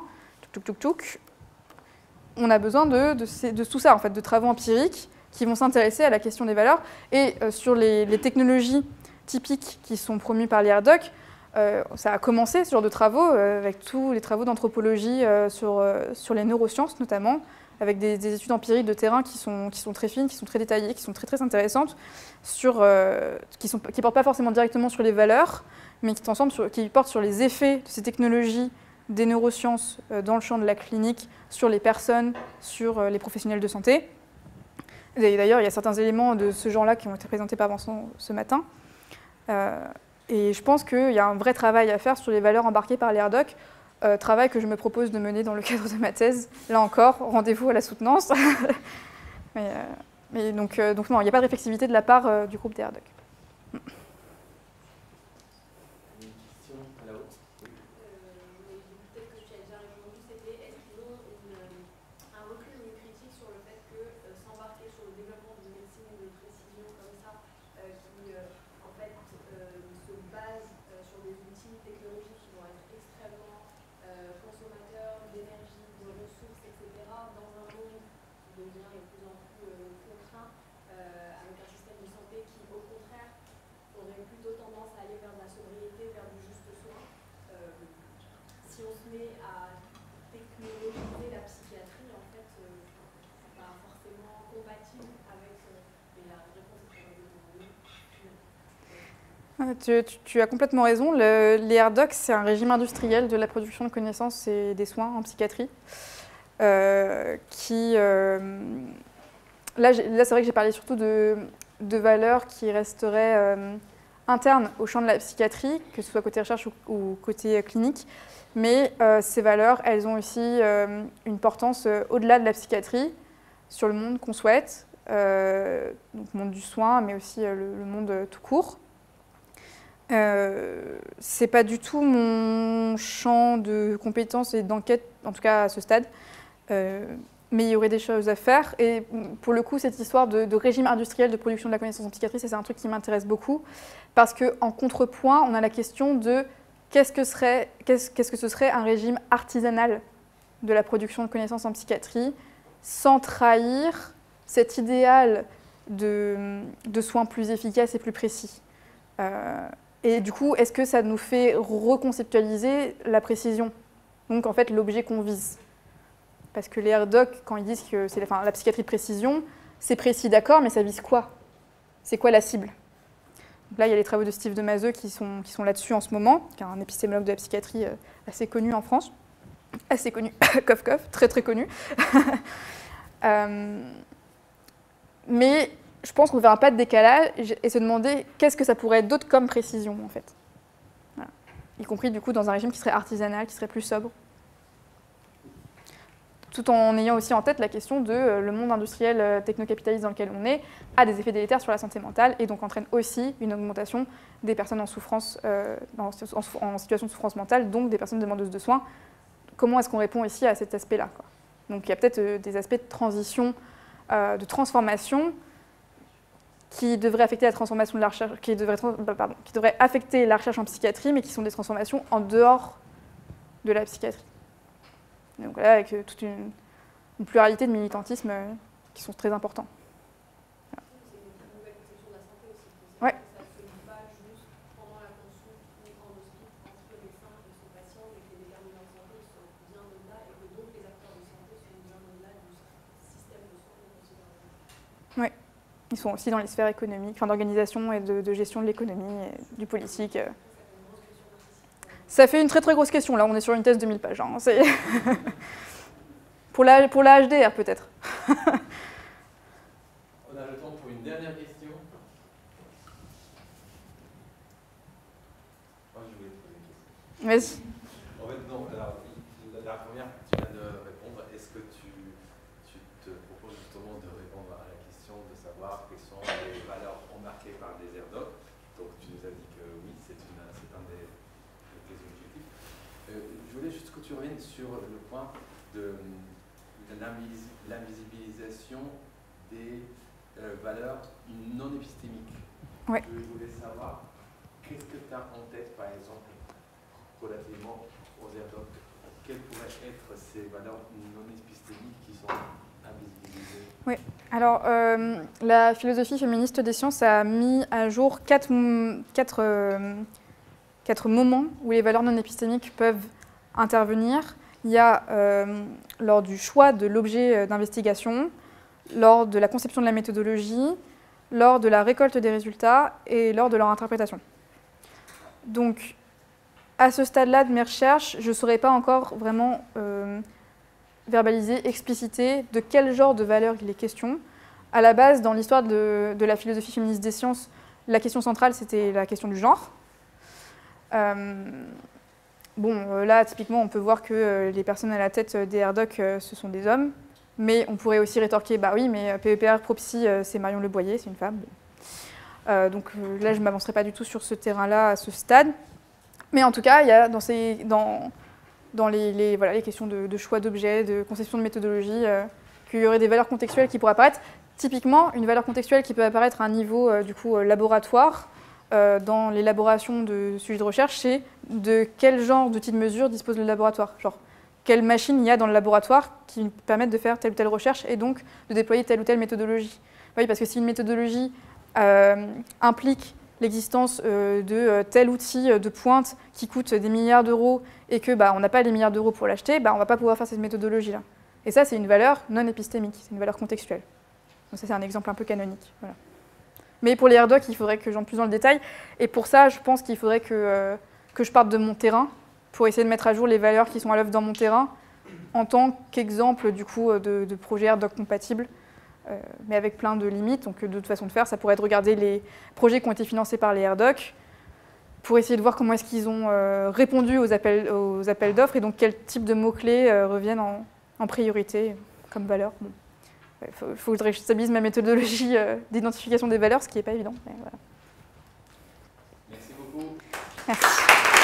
on a besoin de tout ça, en fait, de travaux empiriques qui vont s'intéresser à la question des valeurs. Et sur les technologies typiques qui sont promues par les AirDocs, ça a commencé ce genre de travaux, avec tous les travaux d'anthropologie sur les neurosciences notamment, avec des études empiriques de terrain qui sont très fines, qui sont très détaillées, qui sont très, très intéressantes, qui ne portent pas forcément directement sur les valeurs, mais qui portent sur les effets de ces technologies des neurosciences dans le champ de la clinique, sur les personnes, sur les professionnels de santé. Et d'ailleurs, il y a certains éléments de ce genre-là qui ont été présentés par Vincent ce matin. Et je pense qu'il y a un vrai travail à faire sur les valeurs embarquées par les AirDocs, travail que je me propose de mener dans le cadre de ma thèse. Là encore, rendez-vous à la soutenance. mais donc non, il n'y a pas de réflexivité de la part du groupe des AirDocs. Tu as complètement raison. Les AirDocs, c'est un régime industriel de la production de connaissances et des soins en psychiatrie. Là, c'est vrai que j'ai parlé surtout de valeurs qui resteraient internes au champ de la psychiatrie, que ce soit côté recherche ou côté clinique. Mais ces valeurs, elles ont aussi une portance au-delà de la psychiatrie, sur le monde qu'on souhaite, donc le monde du soin, mais aussi le monde tout court. C'est pas du tout mon champ de compétences et d'enquête, en tout cas à ce stade, mais il y aurait des choses à faire. Et pour le coup, cette histoire de régime industriel de production de la connaissance en psychiatrie, c'est un truc qui m'intéresse beaucoup, parce qu'en contrepoint, on a la question de qu'est-ce que ce serait un régime artisanal de la production de connaissances en psychiatrie, sans trahir cet idéal de soins plus efficaces et plus précis. Et du coup, est-ce que ça nous fait reconceptualiser la précision? Donc en fait, l'objet qu'on vise. Parce que les AirDocs, quand ils disent que c'est la psychiatrie de précision, c'est précis, d'accord, mais ça vise quoi? C'est quoi la cible? Donc là, il y a les travaux de Steve Demazeux qui sont là-dessus en ce moment, qui est un épistémologue de la psychiatrie assez connu en France. Assez connu, cof cof, très très connu. Mais je pense qu'on va faire un pas de décalage et se demander qu'est-ce que ça pourrait être d'autre comme précision, en fait. Voilà. Y compris, du coup, dans un régime qui serait artisanal, qui serait plus sobre. Tout en ayant aussi en tête la question de le monde industriel technocapitaliste dans lequel on est a des effets délétères sur la santé mentale et donc entraîne aussi une augmentation des personnes en souffrance, en situation de souffrance mentale, donc des personnes demandeuses de soins. Comment est-ce qu'on répond ici à cet aspect-là, quoi? Donc il y a peut-être des aspects de transition, de transformation qui devraient affecter la transformation de la recherche, qui devraient affecter la recherche en psychiatrie, mais qui sont des transformations en dehors de la psychiatrie. Donc voilà, avec toute une pluralité de militantismes qui sont très importants. Voilà. C'est une nouvelle conception de la santé aussi. Ouais. Ça ne se dit pas juste pendant la consulte ou en hospice entre le médecin et son patient, mais que les déterminants de santé sont bien au-delà et que donc les acteurs de santé sont bien au-delà du système de soins qu'on considère. Oui, ils sont aussi dans les sphères économiques, d'organisation et de gestion de l'économie, et du politique. Ça fait une très très grosse question, là on est sur une thèse de 1000 pages. Hein. pour la HDR peut-être. On a le temps pour une une dernière question. Oh, je voulais te poser une question. Vas-y. En fait, non. Alors, la première, tu viens de répondre. Est-ce que tu te proposes justement de répondre à la question de savoir quelles sont les valeurs remarquées par les AirDocs? Donc, tu nous as dit que oui, c'est un de tes objectifs. Je voulais juste que tu reviennes sur le point de l'invisibilisation des valeurs non épistémiques. Ouais. Je voulais savoir, qu'est-ce que tu as en tête, par exemple, relativement aux AirDocs? Quelles pourraient être ces valeurs non épistémiques qui sont invisibilisées? Oui. Alors, la philosophie féministe des sciences a mis à jour quatre moments où les valeurs non épistémiques peuvent intervenir. Il y a lors du choix de l'objet d'investigation, lors de la conception de la méthodologie, lors de la récolte des résultats et lors de leur interprétation. Donc, à ce stade-là de mes recherches, je ne saurais pas encore vraiment verbaliser, expliciter de quel genre de valeur il est question. À la base, dans l'histoire de la philosophie féministe des sciences, la question centrale, c'était la question du genre. Là, typiquement, on peut voir que les personnes à la tête des AirDocs, ce sont des hommes. Mais on pourrait aussi rétorquer, bah oui, mais PEPR Propsy, c'est Marion Le Boyer, c'est une femme. Donc là, je ne m'avancerai pas du tout sur ce terrain-là à ce stade. Mais en tout cas, il y a dans les questions de choix d'objets, de conception de méthodologie, qu'il y aurait des valeurs contextuelles qui pourraient apparaître. Typiquement, une valeur contextuelle qui peut apparaître à un niveau laboratoire, dans l'élaboration de sujets de recherche, c'est de quel genre d'outils de mesure dispose le laboratoire. Genre, quelles machines il y a dans le laboratoire qui permettent de faire telle ou telle recherche et donc de déployer telle ou telle méthodologie. Oui, parce que si une méthodologie implique l'existence de tel outil de pointe qui coûte des milliards d'euros et que on n'a pas les milliards d'euros pour l'acheter, on ne va pas pouvoir faire cette méthodologie-là. Et ça, c'est une valeur non épistémique, c'est une valeur contextuelle. Donc ça, c'est un exemple un peu canonique. Voilà. Mais pour les AirDocs, il faudrait que j'entre plus dans le détail. Et pour ça, je pense qu'il faudrait que je parte de mon terrain pour essayer de mettre à jour les valeurs qui sont à l'œuvre dans mon terrain en tant qu'exemple de projet AirDoc compatible, mais avec plein de limites. Donc d'autres façons de faire, ça pourrait être de regarder les projets qui ont été financés par les AirDocs pour essayer de voir comment est-ce qu'ils ont répondu aux appels d'offres et donc quel type de mots-clés reviennent en priorité comme valeur. Bon. Il faudrait que je stabilise ma méthodologie d'identification des valeurs, ce qui n'est pas évident. Mais voilà. Merci beaucoup. Merci.